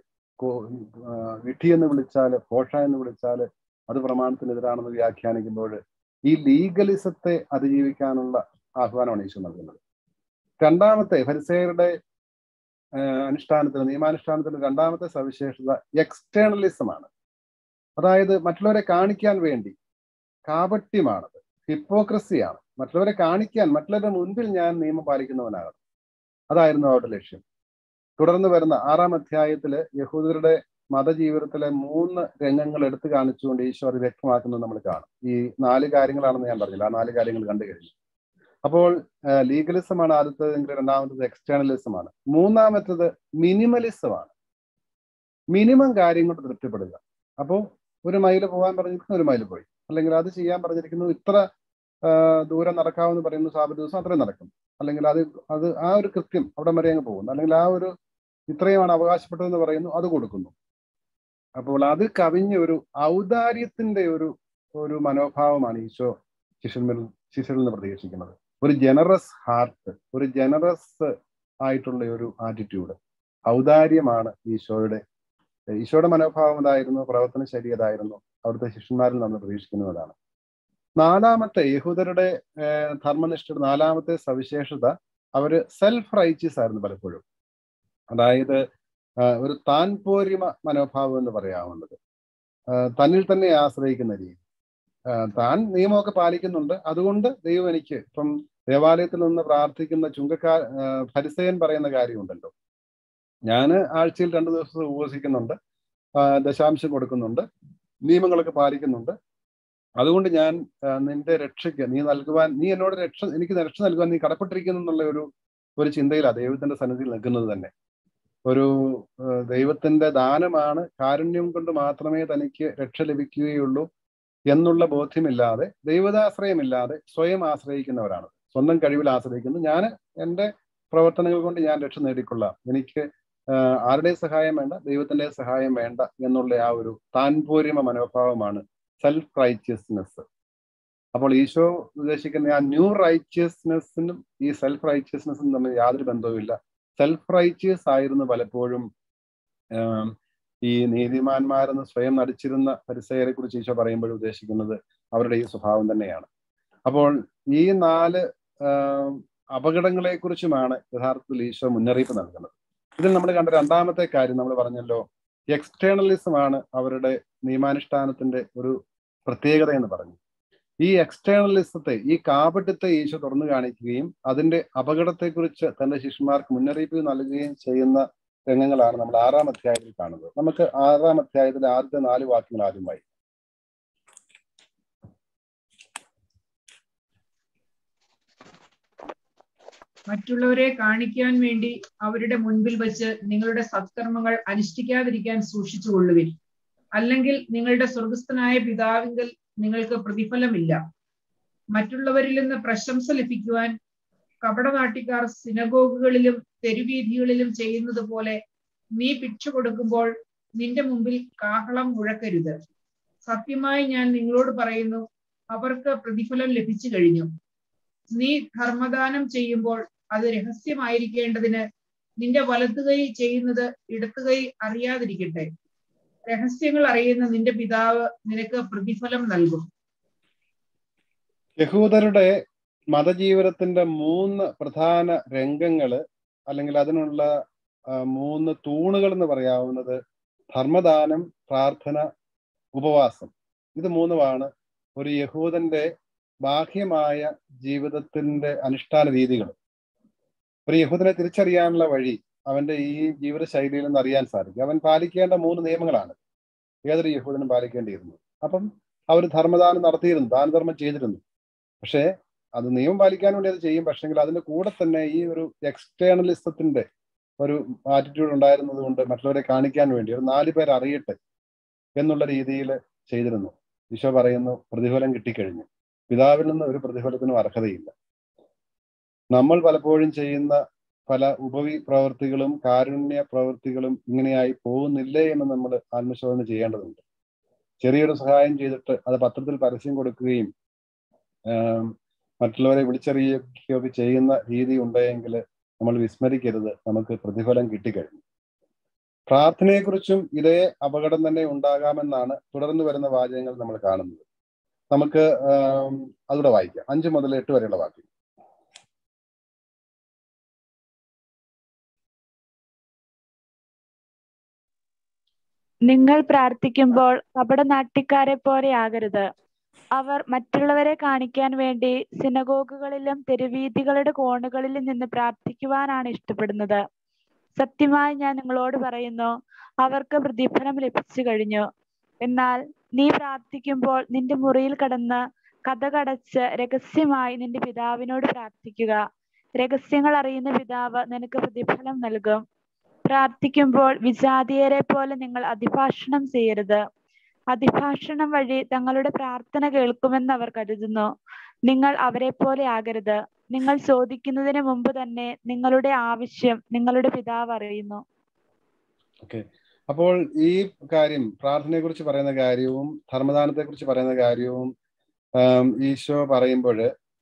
വിഡ്ഢി എന്ന് വിളിച്ചാല് പോഷ എന്ന് വിളിച്ചാല് അത് പ്രമാണത്തിനെതിരാണെന്ന് വ്യാഖ്യാനിക്കുമ്പോൾ ഈ ലീഗലിസത്തെ അതിജീവിക്കാനുള്ള ആഹ്വാനമാണ് ഈശോ നൽകുന്നത്. രണ്ടാമത്തെ ഫരിസേയരുടെ അനുഷ്ഠാനത്തിന് നിയമാനുഷ്ഠാനത്തിന് രണ്ടാമത്തെ സവിശേഷത എക്സ്റ്റേണലിസമാണ്. അതായത് മറ്റുള്ളവരെ കാണിക്കാൻ വേണ്ടി കാപട്യമാണത്, ഹിപ്പോക്രസിയാണ്. മറ്റുള്ളവരെ കാണിക്കാൻ, മറ്റുള്ളവരുടെ മുൻപിൽ ഞാൻ നിയമം പാലിക്കുന്നവനാകണം, അതായിരുന്നു അവരുടെ ലക്ഷ്യം. തുടർന്ന് വരുന്ന ആറാം അധ്യായത്തില് യഹൂദരുടെ മതജീവിതത്തിലെ മൂന്ന് രംഗങ്ങൾ എടുത്തു കാണിച്ചുകൊണ്ട് ഈശോ അത് വ്യക്തമാക്കുന്നത് നമ്മൾ കാണും. ഈ നാല് കാര്യങ്ങളാണെന്ന് ഞാൻ പറഞ്ഞില്ല, ആ നാല് കാര്യങ്ങൾ കണ്ടു കഴിഞ്ഞു. അപ്പോൾ ലീഗലിസമാണ് ആദ്യത്തേതെങ്കിൽ രണ്ടാമത്തത് എക്സ്റ്റേണലിസമാണ്, മൂന്നാമത്തത് മിനിമലിസമാണ്. മിനിമം കാര്യം കൊണ്ട് തൃപ്തിപ്പെടുക. അപ്പോൾ ഒരു മൈല് പോകാൻ പറഞ്ഞിരിക്കുന്നു, ഒരു മൈല് പോയി. അല്ലെങ്കിൽ അത് ചെയ്യാൻ പറഞ്ഞിരിക്കുന്നു, ഇത്ര ദൂരം നടക്കാമെന്ന് പറയുന്നു, സാബത്ത് ദിവസം അത്രയും നടക്കും. അല്ലെങ്കിൽ അത് അത് ആ ഒരു കൃത്യം അവിടെ വരെ അങ്ങ് പോകുന്നു. അല്ലെങ്കിൽ ആ ഒരു ഇത്രയുമാണ് അവകാശപ്പെട്ടതെന്ന് പറയുന്നു, അത് കൊടുക്കുന്നു. അപ്പോൾ അത് കവിഞ്ഞ് ഒരു ഔദാര്യത്തിന്റെ ഒരു ഒരു മനോഭാവമാണ് ഈശോ ശിഷ്യന്മാരിൽ ശിഷ്യരിൽ നിന്ന് പ്രതീക്ഷിക്കുന്നത്. ഒരു ജനറസ് ഹാർട്ട്, ഒരു ജനറസ് ആയിട്ടുള്ള ഒരു ആറ്റിറ്റ്യൂഡ്, ഔദാര്യമാണ് ഈശോയുടെ ഈശോയുടെ മനോഭാവം അതായിരുന്നു, പ്രവർത്തന ശൈലി അതായിരുന്നു, അവിടുത്തെ ശിഷ്യന്മാരിൽ നമ്മൾ പ്രതീക്ഷിക്കുന്നതാണ്. നാലാമത്തെ യഹൂദരുടെ ധർമ്മനിഷ്ഠയുടെ നാലാമത്തെ സവിശേഷത അവര് സെൽഫ് റൈച്ചിയസ് ആയിരുന്നു പലപ്പോഴും. അതായത് ഒരു താൻ പോരിമ മനോഭാവം എന്ന് പറയാവുന്നത്, തന്നിൽ തന്നെ ആശ്രയിക്കുന്ന രീതി. താൻ നിയമമൊക്കെ പാലിക്കുന്നുണ്ട്, അതുകൊണ്ട് ദൈവം എനിക്ക് ഇപ്പം ദേവാലയത്തിൽ നിന്ന് പ്രാർത്ഥിക്കുന്ന ചുങ്കക്കാർ ഫരിസേയൻ പറയുന്ന കാര്യമുണ്ടല്ലോ, ഞാൻ ആഴ്ചയിൽ രണ്ടു ദിവസം ഉപവസിക്കുന്നുണ്ട്, ദശാംശം കൊടുക്കുന്നുണ്ട്, നിയമങ്ങളൊക്കെ പാലിക്കുന്നുണ്ട്, അതുകൊണ്ട് ഞാൻ നിന്റെ രക്ഷയ്ക്ക് നീ നൽകുവാൻ നീ എന്നോട് രക്ഷ എനിക്ക് രക്ഷ നൽകുവാൻ നീ കടപ്പെട്ടിരിക്കുന്നു എന്നുള്ള ഒരു ഒരു ചിന്തയിലാണ് ദൈവത്തിന്റെ സന്നിധിയിൽ നിൽക്കുന്നത് തന്നെ. ഒരു ദൈവത്തിന്റെ ദാനമാണ്, കാരുണ്യം കൊണ്ട് മാത്രമേ തനിക്ക് രക്ഷ ലഭിക്കുകയുള്ളൂ എന്നുള്ള ബോധ്യമില്ലാതെ, ദൈവതാശ്രയമില്ലാതെ സ്വയം ആശ്രയിക്കുന്നവരാണ്. സ്വന്തം കഴിവിൽ ആശ്രയിക്കുന്നു. ഞാൻ എൻ്റെ പ്രവർത്തനങ്ങൾ കൊണ്ട് ഞാൻ രക്ഷ നേടിക്കൊള്ളാം, എനിക്ക് ആരുടെയും സഹായം വേണ്ട, ദൈവത്തിന്റെ സഹായം വേണ്ട എന്നുള്ള ആ ഒരു താൻപോരിമ മനോഭാവമാണ് സെൽഫ് റൈച്ചിയസ്നെസ്. അപ്പോൾ ഈശോ ഉദ്ദേശിക്കുന്ന ആ ന്യൂ റൈച്ചിയസ്നെസ്സിനും ഈ സെൽഫ് റൈച്ചിയസ്നെസ്സിനും തമ്മിൽ യാതൊരു ബന്ധവുമില്ല. സെൽഫ് റൈച്ചിയസ് ആയിരുന്നു പലപ്പോഴും ഈ നീതിമാന്മാരെന്ന് സ്വയം നടിച്ചിരുന്ന ഫരിസേയരെ കുറിച്ച് ഈശോ പറയുമ്പോൾ ഉദ്ദേശിക്കുന്നത് അവരുടെ ഈ സ്വഭാവം തന്നെയാണ്. അപ്പോൾ ഈ നാല് അപകടങ്ങളെ കുറിച്ചുമാണ് യഥാർത്ഥത്തിൽ ഈശോ മുന്നറിയിപ്പ് നൽകുന്നത്. ഇതിൽ നമ്മൾ കണ്ട രണ്ടാമത്തെ കാര്യം നമ്മൾ പറഞ്ഞല്ലോ, എക്സ്റ്റേണലിസമാണ് അവരുടെ നിയമാനുഷ്ഠാനത്തിന്റെ ഒരു പ്രത്യേകത എന്ന് പറഞ്ഞു. ഈ എക്സ്റ്റേണലിസത്തെ, ഈ കാപട്യത്തെ ഈശോ തുറന്നു കാണിക്കുകയും അതിന്റെ അപകടത്തെക്കുറിച്ച് തന്റെ ശിഷ്യന്മാർക്ക് മുന്നറിയിപ്പ് നൽകുകയും ചെയ്യുന്ന രംഗങ്ങളാണ് നമ്മൾ ആറാം അധ്യായത്തിൽ കാണുന്നത്. നമുക്ക് ആറാം അധ്യായത്തിലെ ആദ്യത്തെ നാല് വാക്യങ്ങൾ ആദ്യമായി. മറ്റുള്ളവരെ കാണിക്കാൻ വേണ്ടി അവരുടെ മുൻപിൽ വെച്ച് നിങ്ങളുടെ സത്കർമ്മങ്ങൾ അനുഷ്ഠിക്കാതിരിക്കാൻ സൂക്ഷിച്ചുകൊള്ളുവിൻ, അല്ലെങ്കിൽ നിങ്ങളുടെ സ്വർഗസ്ഥനായ പിതാവിങ്കൽ നിങ്ങൾക്ക് പ്രതിഫലമില്ല. മറ്റുള്ളവരിൽ നിന്ന് പ്രശംസ ലഭിക്കുവാൻ കപടനാട്ടിക്കാർ സിനഗോഗുകളിലും തെരുവീഥികളിലും ചെയ്യുന്നത് പോലെ നീ ഭിക്ഷ കൊടുക്കുമ്പോൾ നിന്റെ മുമ്പിൽ കാഹളം മുഴക്കരുത്. സത്യമായി ഞാൻ നിങ്ങളോട് പറയുന്നു, അവർക്ക് പ്രതിഫലം ലഭിച്ചു കഴിഞ്ഞു. നീ ധർമ്മദാനം ചെയ്യുമ്പോൾ അത് രഹസ്യമായിരിക്കേണ്ടതിന് നിന്റെ വലത്തുകൈ ചെയ്യുന്നത് ഇടത്തുകൈ അറിയാതിരിക്കട്ടെ. രഹസ്യങ്ങൾ അറിയുന്ന നിന്റെ പിതാവ് നിനക്ക് പ്രതിഫലം നൽകും. യഹൂദരുടെ മതജീവിതത്തിന്റെ മൂന്ന് പ്രധാന രംഗങ്ങള് അല്ലെങ്കിൽ അതിനുള്ള മൂന്ന് തൂണുകൾ എന്ന് പറയാവുന്നത് ധർമ്മദാനം, പ്രാർത്ഥന, ഉപവാസം. ഇത് മൂന്നുമാണ് ഒരു യഹൂദന്റെ ബാഹ്യമായ ജീവിതത്തിന്റെ അനുഷ്ഠാന രീതികൾ. ഒരു യഹൂദനെ തിരിച്ചറിയാനുള്ള വഴി അവന്റെ ഈ ജീവിത ശൈലിയിൽ നിന്ന് അറിയാൻ സാധിക്കും. അവൻ പാലിക്കേണ്ട മൂന്ന് നിയമങ്ങളാണ് ഏതൊരു യഹൂദനും പാലിക്കേണ്ടിയിരുന്നത്. അപ്പം അവർ ധർമ്മദാനം നടത്തിയിരുന്നു, ദാനധർമ്മം ചെയ്തിരുന്നു. പക്ഷേ അത് നിയമം പാലിക്കാൻ വേണ്ടി അത് ചെയ്യും. പക്ഷെങ്കിൽ അതിന്റെ കൂടെ തന്നെ ഈ ഒരു എക്സ്റ്റേണലിസത്തിന്റെ ഒരു ആറ്റിറ്റ്യൂഡ് ഉണ്ടായിരുന്നത് കൊണ്ട് മറ്റുള്ളവരെ കാണിക്കാൻ വേണ്ടി ഒരു നാല് പേർ അറിയട്ടെ എന്നുള്ള രീതിയിൽ ചെയ്തിരുന്നു. ഈശോ പറയുന്നു, പ്രതിഫലം കിട്ടിക്കഴിഞ്ഞു, പിതാവിൽ നിന്ന് ഒരു പ്രതിഫലത്തിനും അർഹതയില്ല. നമ്മൾ പലപ്പോഴും ചെയ്യുന്ന പല ഉപവി പ്രവൃത്തികളും കാരുണ്യ പ്രവൃത്തികളും ഇങ്ങനെയായി പോകുന്നില്ലേ എന്ന് നമ്മൾ ആത്മശോധന ചെയ്യേണ്ടതുണ്ട്. ചെറിയൊരു സഹായം ചെയ്തിട്ട് അത് പത്രത്തിൽ പരസ്യം കൊടുക്കുകയും മറ്റുള്ളവരെ വിളിച്ചറിയുകയൊക്കെ ചെയ്യുന്ന രീതി ഉണ്ടെങ്കിൽ നമ്മൾ വിസ്മരിക്കരുത്, നമുക്ക് പ്രതിഫലം കിട്ടിക്കഴിഞ്ഞു. പ്രാർത്ഥനയെക്കുറിച്ചും ഇതേ അപകടം തന്നെ ഉണ്ടാകാമെന്നാണ് തുടർന്ന് വരുന്ന വാചകങ്ങൾ നമ്മൾ കാണുന്നത്. നമുക്ക് അതുകൂടെ വായിക്കാം, അഞ്ച് മുതൽ എട്ട് വരെയുള്ള വാക്യം. നിങ്ങൾ പ്രാർത്ഥിക്കുമ്പോൾ കപടനാട്യക്കാരെ പോലെ ആകരുത്. അവർ മറ്റുള്ളവരെ കാണിക്കാൻ വേണ്ടി സിനഗോഗുകളിലും തെരുവീഥികളുടെ കോണുകളിലും നിന്ന് പ്രാർത്ഥിക്കുവാനാണ് ഇഷ്ടപ്പെടുന്നത്. സത്യമായി ഞാൻ നിങ്ങളോട് പറയുന്നു, അവർക്ക് പ്രതിഫലം ലഭിച്ചു കഴിഞ്ഞു. എന്നാൽ നീ പ്രാർത്ഥിക്കുമ്പോൾ നിന്റെ മുറിയിൽ കടന്ന് കതകടച്ച് രഹസ്യമായി നിന്റെ പിതാവിനോട് പ്രാർത്ഥിക്കുക. രഹസ്യങ്ങൾ അറിയുന്ന പിതാവ് നിനക്ക് പ്രതിഫലം നൽകും. പ്രാർത്ഥിക്കുമ്പോൾ വിജാതീയരെ പോലെ നിങ്ങൾ അതിഭാഷണം ചെയ്യരുത്. അതിഭാഷണം വഴി തങ്ങളുടെ പ്രാർത്ഥന കേൾക്കുമെന്ന് അവർ കരുതുന്നു. നിങ്ങൾ അവരെ പോലെ ആകരുത്. നിങ്ങൾ ചോദിക്കുന്നതിന് മുമ്പ് തന്നെ നിങ്ങളുടെ ആവശ്യം നിങ്ങളുടെ പിതാവ് അറിയുന്നു. ഓക്കെ, അപ്പോൾ ഈ കാര്യം, പ്രാർത്ഥനയെ കുറിച്ച് പറയുന്ന കാര്യവും ധർമ്മദാനത്തെ കുറിച്ച് പറയുന്ന കാര്യവും ഈശോ പറയുമ്പോൾ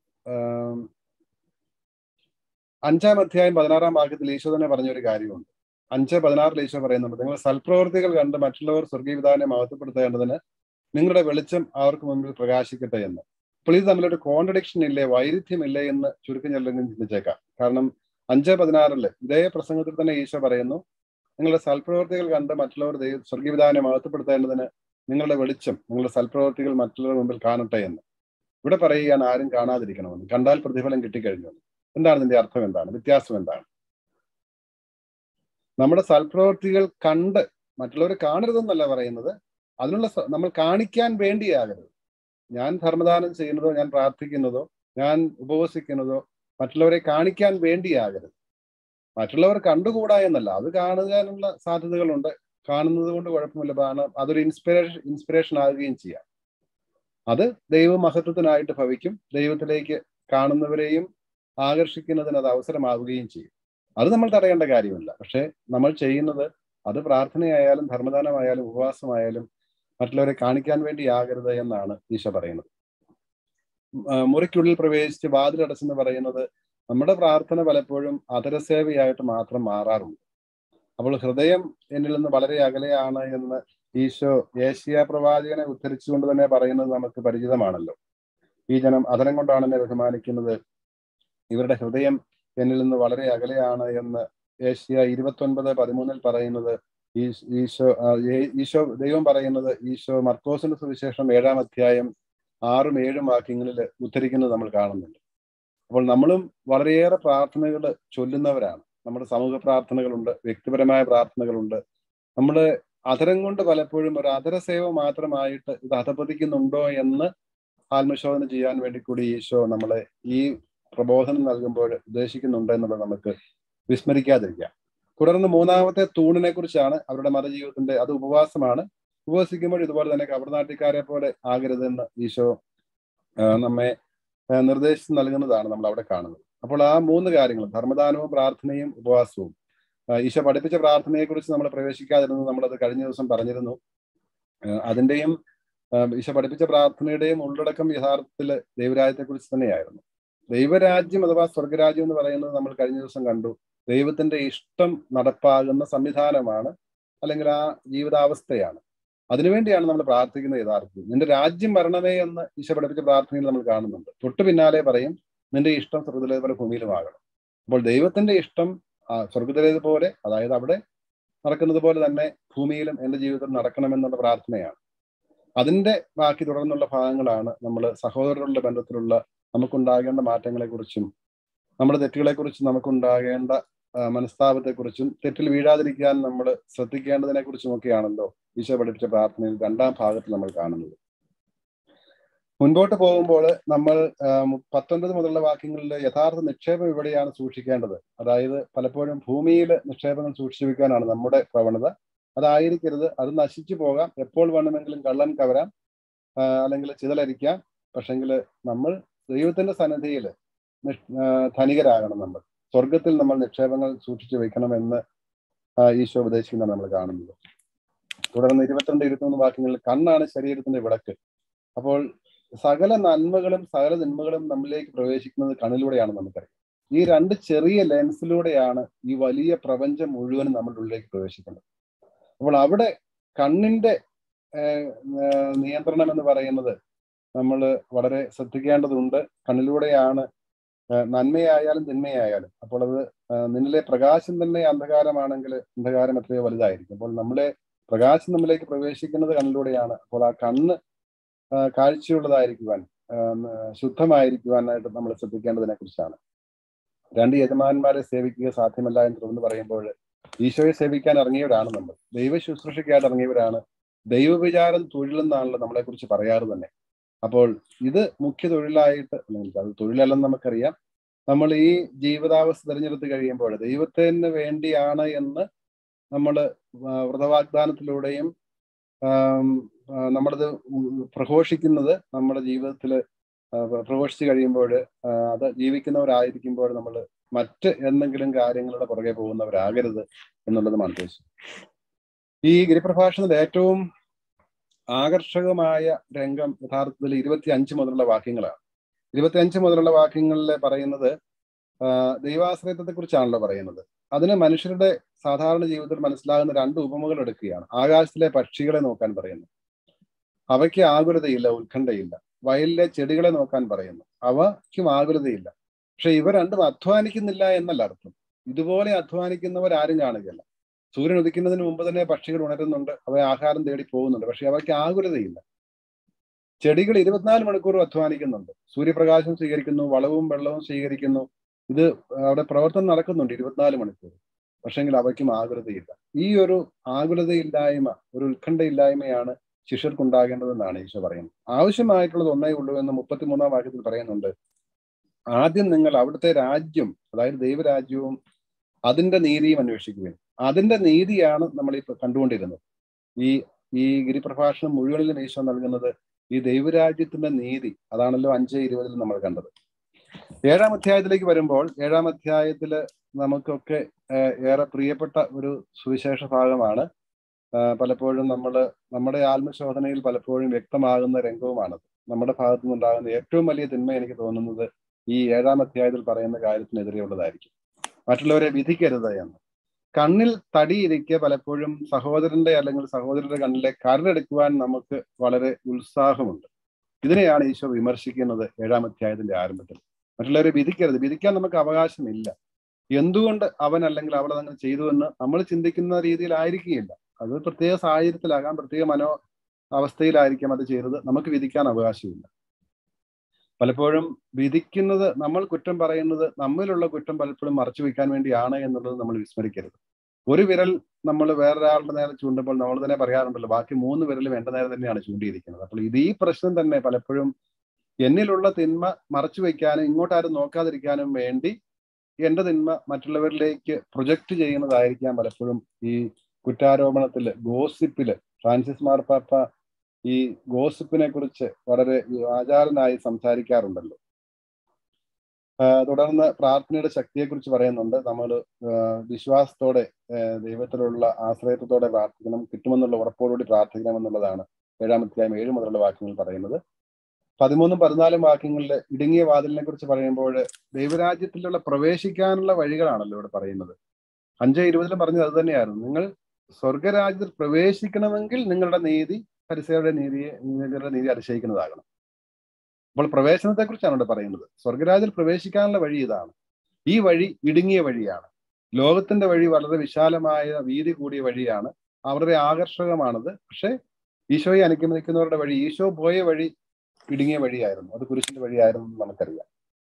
അഞ്ചാം അധ്യായം പതിനാറാം വാക്യത്തിൽ ഈശോ തന്നെ പറഞ്ഞൊരു കാര്യമുണ്ട്. അഞ്ച് പതിനാറിൽ ഈശോ പറയുന്നുണ്ട്, നിങ്ങൾ സൽപ്രവൃത്തികൾ കണ്ട് മറ്റുള്ളവർ സ്വർഗീയ പിതാവിനെ മഹത്വപ്പെടുത്തേണ്ടതിന് നിങ്ങളുടെ വെളിച്ചം അവർക്ക് മുമ്പിൽ പ്രകാശിക്കട്ടെ എന്ന്. അപ്പോൾ ഇത് തമ്മിലൊരു കോൺട്രഡിക്ഷൻ ഇല്ലേ, വൈരുദ്ധ്യമില്ലേ എന്ന് ചുരുക്കം ചെല്ലെങ്കിലും ചിന്തിച്ചേക്കാം. കാരണം അഞ്ച് പതിനാറില് ഇതേ പ്രസംഗത്തിൽ തന്നെ ഈശോ പറയുന്നു, നിങ്ങളുടെ സൽപ്രവൃത്തികൾ കണ്ട് മറ്റുള്ളവർ ദൈവ സ്വർഗീയ പിതാവിനെ മഹത്വപ്പെടുത്തേണ്ടതിന് നിങ്ങളുടെ വെളിച്ചം, നിങ്ങളുടെ സൽപ്രവൃത്തികൾ മറ്റുള്ളവരുടെ മുമ്പിൽ കാണട്ടെ എന്ന്. ഇവിടെ പറയുകയാണ് ആരും കാണാതിരിക്കണമെന്ന്, കണ്ടാൽ പ്രതിഫലം കിട്ടിക്കഴിഞ്ഞു. എന്താണ് ഇതിന്റെ അർത്ഥം? എന്താണ് വ്യത്യാസം? എന്താണ്? നമ്മുടെ സൽപ്രവൃത്തികൾ കണ്ട് മറ്റുള്ളവർ കാണരുതെന്നല്ല പറയുന്നത്, അതിനുള്ള നമ്മൾ കാണിക്കാൻ വേണ്ടിയാകരുത്. ഞാൻ ധർമ്മദാനം ചെയ്യുന്നതോ ഞാൻ പ്രാർത്ഥിക്കുന്നതോ ഞാൻ ഉപവസിക്കുന്നതോ മറ്റുള്ളവരെ കാണിക്കാൻ വേണ്ടിയാകരുത്. മറ്റുള്ളവർ കണ്ടുകൂടാ എന്നല്ല, അത് കാണുവാനുള്ള സാധ്യതകളുണ്ട്. കാണുന്നത് കൊണ്ട് കുഴപ്പമില്ല, കാരണം അതൊരു ഇൻസ്പിറേഷൻ ഇൻസ്പിറേഷൻ ആകുകയും ചെയ്യാം. അത് ദൈവമഹത്വത്തിനായിട്ട് ഭവിക്കും, ദൈവത്തിലേക്ക് കാണുന്നവരെയും ആകർഷിക്കുന്നതിന് അത് അവസരമാവുകയും ചെയ്യും. അത് നമ്മൾ തടയേണ്ട കാര്യമില്ല. പക്ഷെ നമ്മൾ ചെയ്യുന്നത് അത് പ്രാർത്ഥനയായാലും ധർമ്മദാനമായാലും ഉപവാസമായാലും മറ്റുള്ളവരെ കാണിക്കാൻ വേണ്ടി ആകരുത് എന്നാണ് ഈശോ പറയുന്നത്. മുറിക്കുള്ളിൽ പ്രവേശിച്ച് വാതിലടച്ചെന്ന് പറയുന്നത് നമ്മുടെ പ്രാർത്ഥന പലപ്പോഴും അധരസേവയായിട്ട് മാത്രം മാറാറുണ്ട്. അപ്പോൾ ഹൃദയം എന്നിൽ നിന്ന് വളരെ അകലെയാണ് എന്ന് ഈശോ ഏശയ്യാ പ്രവാചകനെ ഉദ്ധരിച്ചുകൊണ്ട് തന്നെ പറയുന്നത് നമുക്ക് പരിചിതമാണല്ലോ. ഈ ജനം അധരം കൊണ്ടാണ് എന്നെ ബഹുമാനിക്കുന്നത്, ഇവരുടെ ഹൃദയം എന്നിൽ നിന്ന് വളരെ അകലെയാണ് എന്ന് ഏശയ്യാ ഇരുപത്തി ഒൻപത് പതിമൂന്നിൽ പറയുന്നത് ഈശോ ഈശോ ദൈവം പറയുന്നത് ഈശോ മർക്കോസിന്റെ സുവിശേഷം ഏഴാം അധ്യായം ആറും ഏഴും വാക്യങ്ങളിൽ ഉദ്ധരിക്കുന്നത് നമ്മൾ കാണുന്നുണ്ട്. അപ്പോൾ നമ്മളും വളരെയേറെ പ്രാർത്ഥനകൾ ചൊല്ലുന്നവരാണ്. നമ്മുടെ സമൂഹ പ്രാർത്ഥനകളുണ്ട്, വ്യക്തിപരമായ പ്രാർത്ഥനകളുണ്ട്. നമ്മുടെ അധരം കൊണ്ട് പലപ്പോഴും ഒരു അധരസേവ മാത്രമായിട്ട് ഇത് അധപതിക്കുന്നുണ്ടോ എന്ന് ആത്മശോധന ചെയ്യാൻ വേണ്ടി കൂടി ഈശോ നമ്മളെ ഈ പ്രബോധനം നൽകുമ്പോൾ ഉദ്ദേശിക്കുന്നുണ്ട് എന്നുള്ളത് നമുക്ക് വിസ്മരിക്കാതിരിക്കാം. തുടർന്ന് മൂന്നാമത്തെ തൂണിനെ കുറിച്ചാണ് അവരുടെ മതജീവിതത്തിന്റെ, അത് ഉപവാസമാണ്. ഉപവസിക്കുമ്പോൾ ഇതുപോലെ തന്നെ കപടനാട്യക്കാരെ പോലെ ആകരുതെന്ന് ഈശോ നമ്മെ നിർദ്ദേശിച്ച് നൽകുന്നതാണ് നമ്മൾ അവിടെ കാണുന്നത്. അപ്പോൾ ആ മൂന്ന് കാര്യങ്ങൾ, ധർമ്മദാനവും പ്രാർത്ഥനയും ഉപവാസവും, ഈശോ പഠിപ്പിച്ച പ്രാർത്ഥനയെ കുറിച്ച് നമ്മൾ പ്രവേശിക്കാതിരുന്നത് നമ്മളത് കഴിഞ്ഞ ദിവസം പറഞ്ഞിരുന്നു. അതിന്റെയും ഈശോ പഠിപ്പിച്ച പ്രാർത്ഥനയുടെയും ഉള്ളടക്കം യഥാർത്ഥത്തിൽ ദൈവരാജ്യത്തെ കുറിച്ച് തന്നെയായിരുന്നു. ദൈവരാജ്യം അഥവാ സ്വർഗരാജ്യം എന്ന് പറയുന്നത് നമ്മൾ കഴിഞ്ഞ ദിവസം കണ്ടു, ദൈവത്തിന്റെ ഇഷ്ടം നടപ്പാകുന്ന സംവിധാനമാണ്, അല്ലെങ്കിൽ ആ ജീവിതാവസ്ഥയാണ്. അതിനുവേണ്ടിയാണ് നമ്മൾ പ്രാർത്ഥിക്കുന്നത്. യഥാർത്ഥത്തിൽ നിന്റെ രാജ്യം വരണമേ എന്ന് ഈശോ പഠിപ്പിച്ച പ്രാർത്ഥനയിൽ നമ്മൾ കാണുന്നുണ്ട്. തൊട്ടു പിന്നാലെ പറയും നിന്റെ ഇഷ്ടം സ്വർഗ്ഗത്തിലെ പോലെ ഭൂമിയിലുമാകണം. അപ്പോൾ ദൈവത്തിന്റെ ഇഷ്ടം ആ സ്വർഗത്തിലേതുപോലെ, അതായത് അവിടെ നടക്കുന്നത് പോലെ തന്നെ ഭൂമിയിലും എൻ്റെ ജീവിതത്തിൽ നടക്കണമെന്നുള്ള പ്രാർത്ഥനയാണ്. അതിൻ്റെ ബാക്കി തുടർന്നുള്ള ഭാഗങ്ങളാണ് നമ്മൾ സഹോദരരുടെ ബന്ധത്തിലുള്ള നമുക്കുണ്ടാകേണ്ട മാറ്റങ്ങളെക്കുറിച്ചും നമ്മുടെ തെറ്റുകളെക്കുറിച്ചും നമുക്കുണ്ടാകേണ്ട മനസ്താപത്തെക്കുറിച്ചും തെറ്റിൽ വീഴാതിരിക്കാൻ നമ്മൾ ശ്രദ്ധിക്കേണ്ടതിനെ കുറിച്ചുമൊക്കെയാണല്ലോ ഈശോ പഠിപ്പിച്ച പ്രാർത്ഥനയിൽ രണ്ടാം ഭാഗത്ത് നമ്മൾ കാണുന്നത്. മുൻപോട്ട് പോകുമ്പോൾ നമ്മൾ പത്തൊൻപത് മുതലുള്ള വാക്യങ്ങളിൽ യഥാർത്ഥ നിക്ഷേപം ഇവിടെയാണ് സൂക്ഷിക്കേണ്ടത്. അതായത് പലപ്പോഴും ഭൂമിയിൽ നിക്ഷേപങ്ങൾ സൂക്ഷിച്ചു വെക്കാനാണ് നമ്മുടെ പ്രവണത. അതായിരിക്കരുത്. അത് നശിച്ചു പോകാം, എപ്പോൾ വേണമെങ്കിലും കള്ളൻ കവരാം, അല്ലെങ്കിൽ ചിതലരിക്കാം. പക്ഷെങ്കിൽ നമ്മൾ ദൈവത്തിന്റെ സന്നിധിയിൽ ധനികരാകണം. നമ്മൾ സ്വർഗത്തിൽ നമ്മൾ നിക്ഷേപങ്ങൾ സൂക്ഷിച്ചു വെക്കണമെന്ന് ഈശോ ഉപദേശിക്കുന്നതാണ് നമ്മൾ കാണുന്നത്. തുടർന്ന് ഇരുപത്തിരണ്ട് ഇരുപത്തിമൂന്ന് വാക്യങ്ങളിൽ കണ്ണാണ് ശരീരത്തിന്റെ വിളക്ക്. അപ്പോൾ സകല നന്മകളും സകല തിന്മകളും നമ്മിലേക്ക് പ്രവേശിക്കുന്നത് കണ്ണിലൂടെയാണ് നമുക്കറിയാം. ഈ രണ്ട് ചെറിയ ലെൻസിലൂടെയാണ് ഈ വലിയ പ്രപഞ്ചം മുഴുവനും നമ്മുടെ ഉള്ളിലേക്ക് പ്രവേശിക്കുന്നത്. അപ്പോൾ അവിടെ കണ്ണിന്റെ നിയന്ത്രണം എന്ന് പറയുന്നത് നമ്മൾ വളരെ ശ്രദ്ധിക്കേണ്ടതുണ്ട്. കണ്ണിലൂടെയാണ് നന്മയായാലും തിന്മയായാലും. അപ്പോൾ അത് നിന്നിലെ പ്രകാശം തന്നെ അന്ധകാരമാണെങ്കിൽ അന്ധകാരം എത്രയോ വലുതായിരിക്കും. അപ്പോൾ നമ്മളെ പ്രകാശം നമ്മിലേക്ക് പ്രവേശിക്കുന്നത് കണ്ണിലൂടെയാണ്. അപ്പോൾ ആ കണ്ണ് കാഴ്ചയുള്ളതായിരിക്കുവാൻ, ശുദ്ധമായിരിക്കുവാനായിട്ട് നമ്മൾ ശ്രദ്ധിക്കേണ്ടതിനെ കുറിച്ചാണ്. രണ്ട് യജമാനന്മാരെ സേവിക്കുക സാധ്യമല്ല എന്ന് തുറന്ന് പറയുമ്പോൾ ഈശോയെ സേവിക്കാൻ ഇറങ്ങിയവരാണ് നമ്മൾ, ദൈവ ശുശ്രൂഷയ്ക്കായിട്ട് ഇറങ്ങിയവരാണ്. ദൈവവിചാരം തൊഴിലെന്നാണല്ലോ നമ്മളെ കുറിച്ച് പറയാറ് തന്നെ. അപ്പോൾ ഇത് മുഖ്യ തൊഴിലായിട്ട്, അത് തൊഴിലല്ലെന്ന് നമുക്കറിയാം. നമ്മൾ ഈ ജീവിതാവസ്ഥ തിരഞ്ഞെടുത്ത് കഴിയുമ്പോൾ ദൈവത്തിന് വേണ്ടിയാണ് എന്ന് നമ്മൾ വ്രതവാഗ്ദാനത്തിലൂടെയും നമ്മളത് പ്രഘോഷിക്കുന്നത് നമ്മുടെ ജീവിതത്തിൽ പ്രഘോഷിച്ച് കഴിയുമ്പോൾ അത് ജീവിക്കുന്നവരായിരിക്കുമ്പോൾ നമ്മൾ മറ്റ് എന്തെങ്കിലും കാര്യങ്ങളുടെ പുറകെ പോകുന്നവരാകരുത് എന്നുള്ളതുമാണ് ഉദ്ദേശം. ഈ ഗിരിപ്രഭാഷണത്തിന്റെ ഏറ്റവും ആകർഷകമായ രംഗം യഥാർത്ഥത്തിൽ ഇരുപത്തി അഞ്ച് മുതലുള്ള വാക്യങ്ങളാണ്. ഇരുപത്തി അഞ്ച് മുതലുള്ള വാക്യങ്ങളിൽ പറയുന്നത് ദൈവാശ്രയത്വത്തെ കുറിച്ചാണല്ലോ പറയുന്നത്. അതിന് മനുഷ്യരുടെ സാധാരണ ജീവിതത്തിൽ മനസ്സിലാകുന്ന രണ്ട് ഉപമകൾ എടുക്കുകയാണ്. ആകാശത്തിലെ പക്ഷികളെ നോക്കാൻ പറയുന്നു, അവയ്ക്ക് ആകുലതയില്ല, ഉത്കണ്ഠയില്ല. വയലിലെ ചെടികളെ നോക്കാൻ പറയുന്നു, അവയ്ക്കും ആകുലതയില്ല. പക്ഷെ ഇവ രണ്ടും അധ്വാനിക്കുന്നില്ല എന്നല്ല അർത്ഥം. ഇതുപോലെ അധ്വാനിക്കുന്നവർ ആരും കാണുകയല്ല. സൂര്യൻ ഉദിക്കുന്നതിന് മുമ്പ് തന്നെ പക്ഷികൾ ഉണരുന്നുണ്ട്, അവ ആഹാരം തേടി പോകുന്നുണ്ട്, പക്ഷെ അവയ്ക്ക് ആകുലതയില്ല. ചെടികൾ ഇരുപത്തിനാല് മണിക്കൂറും അധ്വാനിക്കുന്നുണ്ട്, സൂര്യപ്രകാശം സ്വീകരിക്കുന്നു, വളവും വെള്ളവും സ്വീകരിക്കുന്നു. ഇത് അവിടെ പ്രവർത്തനം നടക്കുന്നുണ്ട് ഇരുപത്തിനാല് മണിക്കൂർ. പക്ഷെങ്കിൽ അവയ്ക്കും ആകുലതയില്ല. ഈ ഒരു ആകുലതയില്ലായ്മ, ഒരു ഉത്കണ്ഠയില്ലായ്മയാണ് ശിഷ്യർക്കുണ്ടാകേണ്ടതെന്നാണ് ഈശോ പറയുന്നത്. ആവശ്യമായിട്ടുള്ളത് ഒന്നേ ഉള്ളൂ എന്ന് മുപ്പത്തിമൂന്നാം വാക്യത്തിൽ പറയുന്നുണ്ട്. ആദ്യം നിങ്ങൾ അവിടുത്തെ രാജ്യം, അതായത് ദൈവരാജ്യവും അതിന്റെ നീതിയും അന്വേഷിക്കുകയും. അതിന്റെ നീതിയാണ് നമ്മൾ ഈ കണ്ടുകൊണ്ടിരുന്നത്. ഈ ഈ ഗിരിപ്രഭാഷണം മുഴുവനിലും ഈശോ നൽകുന്നത് ഈ ദൈവരാജ്യത്തിന്റെ നീതി. അതാണല്ലോ അഞ്ച് ഇരുപതിൽ നമ്മൾ കണ്ടത്. ഏഴാം അധ്യായത്തിലേക്ക് വരുമ്പോൾ ഏഴാം അധ്യായത്തില് നമുക്കൊക്കെ ഏറെ പ്രിയപ്പെട്ട ഒരു സുവിശേഷ ഭാഗമാണ്. പലപ്പോഴും നമ്മൾ നമ്മുടെ ആത്മശോധനയിൽ പലപ്പോഴും വ്യക്തമാകുന്ന രംഗവുമാണത്. നമ്മുടെ ഭാഗത്തു നിന്നുണ്ടാകുന്ന ഏറ്റവും വലിയ തിന്മ എനിക്ക് തോന്നുന്നത് ഈ ഏഴാം അധ്യായത്തിൽ പറയുന്ന കാര്യത്തിനെതിരെയുള്ളതായിരിക്കും. മറ്റുള്ളവരെ വിധിക്കരുത് എന്ന്. കണ്ണിൽ തടിയിരിക്കെ പലപ്പോഴും സഹോദരന്റെ അല്ലെങ്കിൽ സഹോദരന്റെ കണ്ണിലെ കരടെടുക്കുവാൻ നമുക്ക് വളരെ ഉത്സാഹമുണ്ട്. ഇതിനെയാണ് ഈശോ വിമർശിക്കുന്നത് ഏഴാം അധ്യായത്തിന്റെ ആരംഭത്തിൽ. മറ്റുള്ളവരെ വിധിക്കരുത്, വിധിക്കാൻ നമുക്ക് അവകാശമില്ല. എന്തുകൊണ്ട് അവൻ അല്ലെങ്കിൽ അവൾ അതങ്ങനെ ചെയ്തു എന്ന് നമ്മൾ ചിന്തിക്കുന്ന രീതിയിലായിരിക്കുകയില്ല. അത് പ്രത്യേക സാഹചര്യത്തിലാകാം, പ്രത്യേക മനോ അവസ്ഥയിലായിരിക്കാം അത് ചെയ്തത്. നമുക്ക് വിധിക്കാൻ അവകാശമില്ല. പലപ്പോഴും വിധിക്കുന്നത്, നമ്മൾ കുറ്റം പറയുന്നത് നമ്മിലുള്ള കുറ്റം പലപ്പോഴും മറച്ചു വെക്കാൻ വേണ്ടിയാണ് എന്നുള്ളത് നമ്മൾ വിസ്മരിക്കരുത്. ഒരു വിരൽ നമ്മൾ വേറൊരാളുടെ നേരെ ചൂണ്ടുമ്പോൾ നമ്മൾ തന്നെ പറയാറുണ്ടല്ലോ, ബാക്കി മൂന്ന് വിരലും എന്റെ നേരെ തന്നെയാണ് ചൂണ്ടിയിരിക്കുന്നത്. അപ്പോൾ ഇത് ഈ പ്രശ്നം തന്നെ പലപ്പോഴും എന്നിലുള്ള തിന്മ മറച്ചു വെക്കാനും ഇങ്ങോട്ടാരും നോക്കാതിരിക്കാനും വേണ്ടി എന്റെ തിന്മ മറ്റുള്ളവരിലേക്ക് പ്രൊജക്റ്റ് ചെയ്യുന്നതായിരിക്കാം പലപ്പോഴും ഈ കുറ്റാരോപണത്തില്, ഗോസിപ്പില്. ഫ്രാൻസിസ് മാർപ്പാപ്പ ഈ ഗോസിപ്പിനെ കുറിച്ച് വളരെ ആചാരനായി സംസാരിക്കാറുണ്ടല്ലോ. തുടർന്ന് പ്രാർത്ഥനയുടെ ശക്തിയെക്കുറിച്ച് പറയുന്നുണ്ട്. നമ്മൾ വിശ്വാസത്തോടെ ദൈവത്തിലുള്ള ആശ്രയത്വത്തോടെ പ്രാർത്ഥിക്കണം, കിട്ടുമെന്നുള്ള ഉറപ്പോടുകൂടി പ്രാർത്ഥിക്കണമെന്നുള്ളതാണ് ഏഴാം അധ്യായം ഏഴ് മുതലുള്ള വാക്യങ്ങൾ പറയുന്നത്. പതിമൂന്നും പതിനാലും വാക്യങ്ങളിൽ ഇടുങ്ങിയ വാതിലിനെ കുറിച്ച് പറയുമ്പോൾ ദൈവരാജ്യത്തിലുള്ള പ്രവേശിക്കാനുള്ള വഴികളാണല്ലോ ഇവിടെ പറയുന്നത്. അഞ്ച് ഇരുപതിലും പറഞ്ഞത് അത് തന്നെയായിരുന്നു. നിങ്ങൾ സ്വർഗരാജ്യത്തിൽ പ്രവേശിക്കണമെങ്കിൽ നിങ്ങളുടെ നീതി ഫരിസേയരുടെ നീതിയെ നിങ്ങളുടെ നീതി അതിശയിക്കുന്നതാകണം. അപ്പോൾ പ്രവേശനത്തെ കുറിച്ചാണ് ഇവിടെ പറയുന്നത്. സ്വർഗരാജ്യത്തിൽ പ്രവേശിക്കാനുള്ള വഴി ഇതാണ്. ഈ വഴി ഇടുങ്ങിയ വഴിയാണ്. ലോകത്തിന്റെ വഴി വളരെ വിശാലമായ വീതി കൂടിയ വഴിയാണ്, വളരെ ആകർഷകമാണത്. പക്ഷെ ഈശോയെ അനുഗമിക്കുന്നവരുടെ വഴി, ഈശോ പോയ വഴി ഇടുങ്ങിയ വഴിയായിരുന്നു, അത് കുരിശിന്റെ വഴിയായിരുന്നു എന്ന് നമുക്കറിയാം.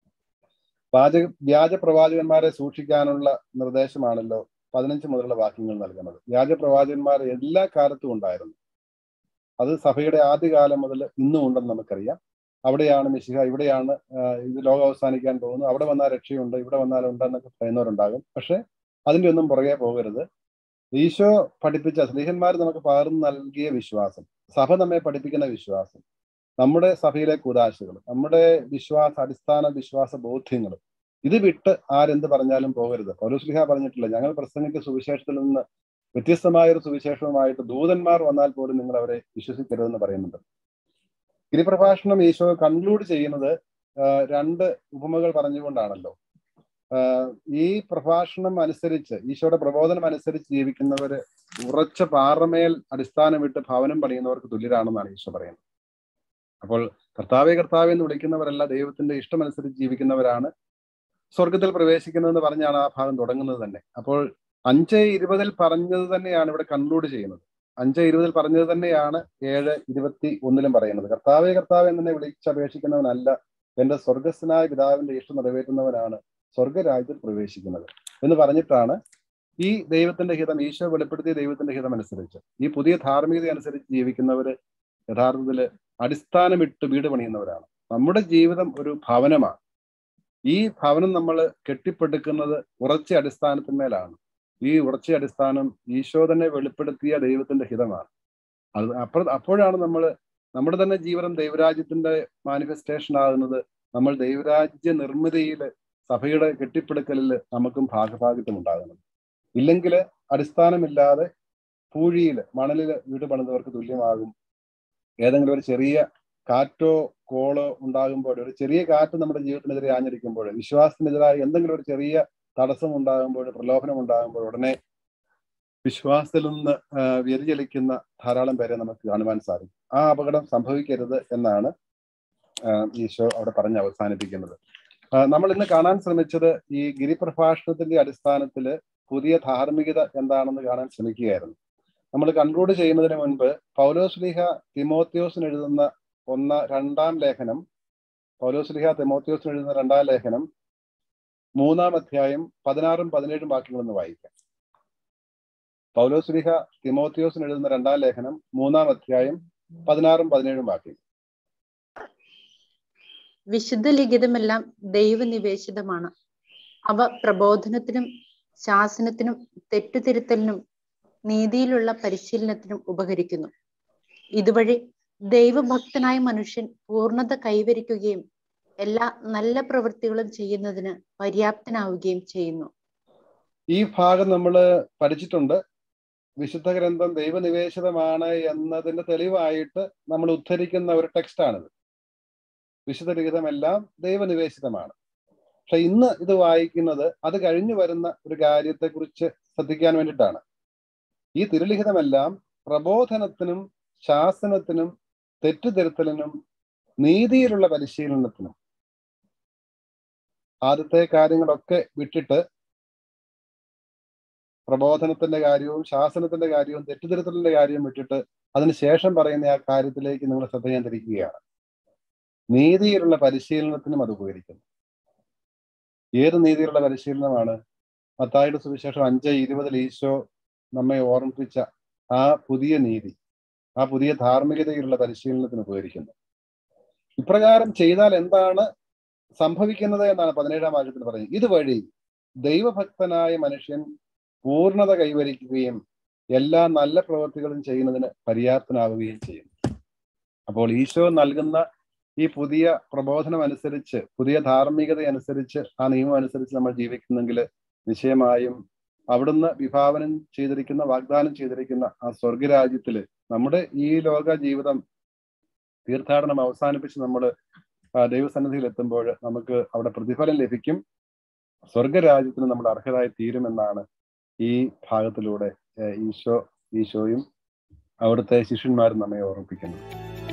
വാചക വ്യാജ പ്രവാചകന്മാരെ സൂക്ഷിക്കാനുള്ള നിർദ്ദേശമാണല്ലോ പതിനഞ്ച് മുതലുള്ള വാക്യങ്ങൾ നൽകുന്നത്. വ്യാജ പ്രവാചകന്മാർ എല്ലാ കാലത്തും ഉണ്ടായിരുന്നു. അത് സഭയുടെ ആദ്യകാലം മുതൽ ഇന്നും ഉണ്ടെന്ന് നമുക്കറിയാം. അവിടെയാണ് മിശിഹ, ഇവിടെയാണ് ഇത് ലോകം അവസാനിക്കാൻ പോകുന്നു, അവിടെ വന്നാൽ രക്ഷയുണ്ട്, ഇവിടെ വന്നാൽ ഉണ്ടെന്നൊക്കെ പറയുന്നവരുണ്ടാകും. പക്ഷെ അതിൻ്റെ ഒന്നും പുറകെ പോകരുത്. ഈശോ പഠിപ്പിച്ച, സ്ലീഹന്മാർ നമുക്ക് പകർന്നു നൽകിയ വിശ്വാസം, സഭ നമ്മെ പഠിപ്പിക്കുന്ന വിശ്വാസം, നമ്മുടെ സഭയിലെ കൂദാശകൾ, നമ്മുടെ വിശ്വാസ അടിസ്ഥാന വിശ്വാസ ബോധ്യങ്ങൾ, ഇത് വിട്ട് ആരെന്ത് പറഞ്ഞാലും പോകരുത്. പൗലോസ്ലീഹ പറഞ്ഞിട്ടില്ല, ഞങ്ങൾ പ്രസംഗിച്ച സുവിശേഷത്തിൽ നിന്ന് വ്യത്യസ്തമായൊരു സുവിശേഷവുമായിട്ട് ദൂതന്മാർ വന്നാൽ പോലും നിങ്ങൾ അവരെ വിശ്വസിക്കരുതെന്ന് പറയുന്നുണ്ട്. ഗിരിപ്രഭാഷണം ഈശോ കൺക്ലൂഡ് ചെയ്യുന്നത് രണ്ട് ഉപമകൾ പറഞ്ഞുകൊണ്ടാണല്ലോ. ഈ പ്രഭാഷണം അനുസരിച്ച്, ഈശോയുടെ പ്രബോധനം അനുസരിച്ച് ജീവിക്കുന്നവര് ഉറച്ച പാറമേൽ അടിസ്ഥാനമിട്ട് ഭവനം പണിയുന്നവർക്ക് തുല്യരാണെന്നാണ് ഈശോ പറയുന്നത്. അപ്പോൾ കർത്താവെ കർത്താവെ എന്ന് വിളിക്കുന്നവരല്ല, ദൈവത്തിന്റെ ഇഷ്ടമനുസരിച്ച് ജീവിക്കുന്നവരാണ് സ്വർഗത്തിൽ പ്രവേശിക്കുന്നതെന്ന് പറഞ്ഞാണ് ആ ഭാഗം തുടങ്ങുന്നത് തന്നെ. അപ്പോൾ അഞ്ച് ഇരുപതിൽ പറഞ്ഞത് തന്നെയാണ് ഇവിടെ കൺക്ലൂഡ് ചെയ്യുന്നത്. അഞ്ച് ഇരുപതിൽ പറഞ്ഞത് തന്നെയാണ് ഏഴ് ഇരുപത്തി ഒന്നിലും പറയുന്നത്. കർത്താവെ കർത്താവെ എന്നെ വിളിച്ചപേക്ഷിക്കുന്നവനല്ല, എന്റെ സ്വർഗസ്ഥനായ പിതാവിന്റെ ഇഷ്ടം നിറവേറ്റുന്നവനാണ് സ്വർഗരാജ്യത്തിൽ പ്രവേശിക്കുന്നത് എന്ന് പറഞ്ഞിട്ടാണ് ഈ ദൈവത്തിന്റെ ഹിതം, ഈശോ വെളിപ്പെടുത്തിയ ദൈവത്തിന്റെ ഹിതം അനുസരിച്ച്, ഈ പുതിയ ധാർമ്മികത അനുസരിച്ച് ജീവിക്കുന്നവര് യഥാർത്ഥത്തില് അടിസ്ഥാനമിട്ട് വീട് പണിയുന്നവരാണ്. നമ്മുടെ ജീവിതം ഒരു ഭവനമാണ്. ഈ ഭവനം നമ്മൾ കെട്ടിപ്പടുക്കുന്നത് ഉറച്ച അടിസ്ഥാനത്തിന്മേലാണ്. ഈ ഉറച്ച അടിസ്ഥാനം ഈശോ തന്നെ വെളിപ്പെടുത്തിയ ദൈവത്തിന്റെ ഹിതമാണ്. അത് അപ്പോൾ അപ്പോഴാണ് നമ്മൾ നമ്മുടെ തന്നെ ജീവിതം ദൈവരാജ്യത്തിന്റെ മാനിഫെസ്റ്റേഷൻ ആകുന്നത്. നമ്മൾ ദൈവരാജ്യ നിർമ്മിതിയിൽ, സഭയുടെ കെട്ടിപ്പടുക്കലിൽ നമുക്കും ഭാഗഭാഗിത്വം ഉണ്ടാകുന്നത്. ഇല്ലെങ്കിൽ അടിസ്ഥാനമില്ലാതെ പൂഴിയിൽ മണലിൽ വീട് പണിതവർക്ക് തുല്യമാകും. ഏതെങ്കിലും ഒരു ചെറിയ കാറ്റോ കോളോ ഉണ്ടാകുമ്പോൾ, ഒരു ചെറിയ കാറ്റ് നമ്മുടെ ജീവിതത്തിനെതിരെ ആഞ്ഞടിക്കുമ്പോൾ, വിശ്വാസത്തിനെതിരായി എന്തെങ്കിലും ഒരു ചെറിയ തടസ്സം ഉണ്ടാകുമ്പോൾ, പ്രലോഭനം ഉണ്ടാകുമ്പോൾ ഉടനെ വിശ്വാസത്തിൽ നിന്ന് വ്യതിചലിക്കുന്ന ധാരാളം പേരെ നമുക്ക് കാണുവാൻ സാധിക്കും. ആ അപകടം സംഭവിക്കരുത് എന്നാണ് ഈശോ അവിടെ പറഞ്ഞ് അവസാനിപ്പിക്കുന്നത്. നമ്മൾ ഇന്ന് കാണാൻ ശ്രമിച്ചത് ഈ ഗിരിപ്രഭാഷണത്തിന്റെ അടിസ്ഥാനത്തിൽ പുതിയ ധാർമ്മികത എന്താണെന്ന് കാണാൻ ശ്രമിക്കുകയായിരുന്നു. നമ്മൾ കൺക്ലൂഡ് ചെയ്യുന്നതിന് മുൻപ് പൗലോസ്ലീഹ തിമോത്തിയോസിന് എഴുതുന്ന ഒന്ന രണ്ടാം ലേഖനം, പൗലോസ്ലീഹ തിമോത്തിയോസിന് എഴുതുന്ന രണ്ടാം ലേഖനം മൂന്നാം അധ്യായം പതിനാറും പതിനേഴും വാക്യങ്ങളൊന്ന് വായിക്കാം. പൗലോസ്ലീഹ തിമോത്തിയോസിന് എഴുതുന്ന രണ്ടാം ലേഖനം മൂന്നാം അധ്യായം പതിനാറും പതിനേഴും വാക്യം. വിശുദ്ധ ലിഖിതമെല്ലാം ദൈവനിവേശിതമാണ്. അവ പ്രബോധനത്തിനും ശാസനത്തിനും തെറ്റുതിരുത്തലിനും നീതിയിലുള്ള പരിശീലനത്തിനും ഉപകരിക്കുന്നു. ഇതുവഴി ദൈവഭക്തനായ മനുഷ്യൻ പൂർണ്ണത കൈവരിക്കുകയും എല്ലാ നല്ല പ്രവൃത്തികളും ചെയ്യുന്നതിന് പര്യാപ്തനാവുകയും ചെയ്യുന്നു. ഈ ഭാഗം നമ്മൾ പഠിച്ചിട്ടുണ്ട്. വിശുദ്ധ ഗ്രന്ഥം ദൈവനിവേശിതമാണ് എന്നതിന്റെ തെളിവായിട്ട് നമ്മൾ ഉദ്ധരിക്കുന്ന ഒരു ടെക്സ്റ്റാണിത്. വിശുദ്ധ ലിഖിതമെല്ലാം ദൈവനിവേശിതമാണ്. പക്ഷെ ഇന്ന് ഇത് വായിക്കുന്നത് അത് കഴിഞ്ഞു വരുന്ന ഒരു കാര്യത്തെക്കുറിച്ച് ശ്രദ്ധിക്കാൻ വേണ്ടിയിട്ടാണ്. ഈ തിരുലിഖിതമെല്ലാം പ്രബോധനത്തിനും ശാസനത്തിനും തെറ്റുതിരുത്തലിനും നീതിയിലുള്ള പരിശീലനത്തിനും, ആദ്യത്തെ കാര്യങ്ങളൊക്കെ വിട്ടിട്ട് പ്രബോധനത്തിന്റെ കാര്യവും ശാസനത്തിന്റെ കാര്യവും തെറ്റുതിരുത്തലിന്റെ കാര്യവും വിട്ടിട്ട് അതിനുശേഷം പറയുന്ന ആ കാര്യത്തിലേക്ക് നിങ്ങൾ ശ്രദ്ധ കേന്ദ്രീകരിക്കുകയാണ്. നീതിയിലുള്ള പരിശീലനത്തിനും അത് ഉപകരിക്കുന്നു. ഏത് നീതിയിലുള്ള പരിശീലനമാണ്? മത്തായിയുടെ സുവിശേഷം അഞ്ച് ഇരുപതിൽ ഈശോ നമ്മെ ഓർമ്മിപ്പിച്ച ആ പുതിയ നീതി, ആ പുതിയ ധാർമ്മികതയിലുള്ള പരിശീലനത്തിന് ഉപകരിക്കുന്നു. ഇപ്രകാരം ചെയ്താൽ എന്താണ് സംഭവിക്കുന്നത് എന്നാണ് പതിനേഴാം വാക്യത്തിൽ പറയുന്നത്. ഇതുവഴി ദൈവഭക്തനായ മനുഷ്യൻ പൂർണ്ണത കൈവരിക്കുകയും എല്ലാ നല്ല പ്രവൃത്തികളും ചെയ്യുന്നതിന് പര്യാപ്തനാവുകയും ചെയ്യും. അപ്പോൾ ഈശോ നൽകുന്ന ഈ പുതിയ പ്രബോധനം അനുസരിച്ച്, പുതിയ ധാർമ്മികത അനുസരിച്ച്, ആ നിയമം അനുസരിച്ച് നമ്മൾ ജീവിക്കുന്നെങ്കിൽ നിശ്ചയമായും അവിടുന്ന് വിഭാവനം ചെയ്തിരിക്കുന്ന, വാഗ്ദാനം ചെയ്തിരിക്കുന്ന ആ സ്വർഗരാജ്യത്തില് നമ്മുടെ ഈ ലോക ജീവിതം തീർത്ഥാടനം അവസാനിപ്പിച്ച് നമ്മൾ ദൈവസന്നിധിയിൽ എത്തുമ്പോൾ നമുക്ക് അവിടെ പ്രതിഫലം ലഭിക്കും. സ്വർഗരാജ്യത്തിന് നമ്മൾ അർഹരായി തീരുമെന്നാണ് ഈ ഭാഗത്തിലൂടെ ഈശോ ഈശോയും അവിടുത്തെ ശിഷ്യന്മാരും നമ്മെ ഓർമ്മിപ്പിക്കുന്നത്.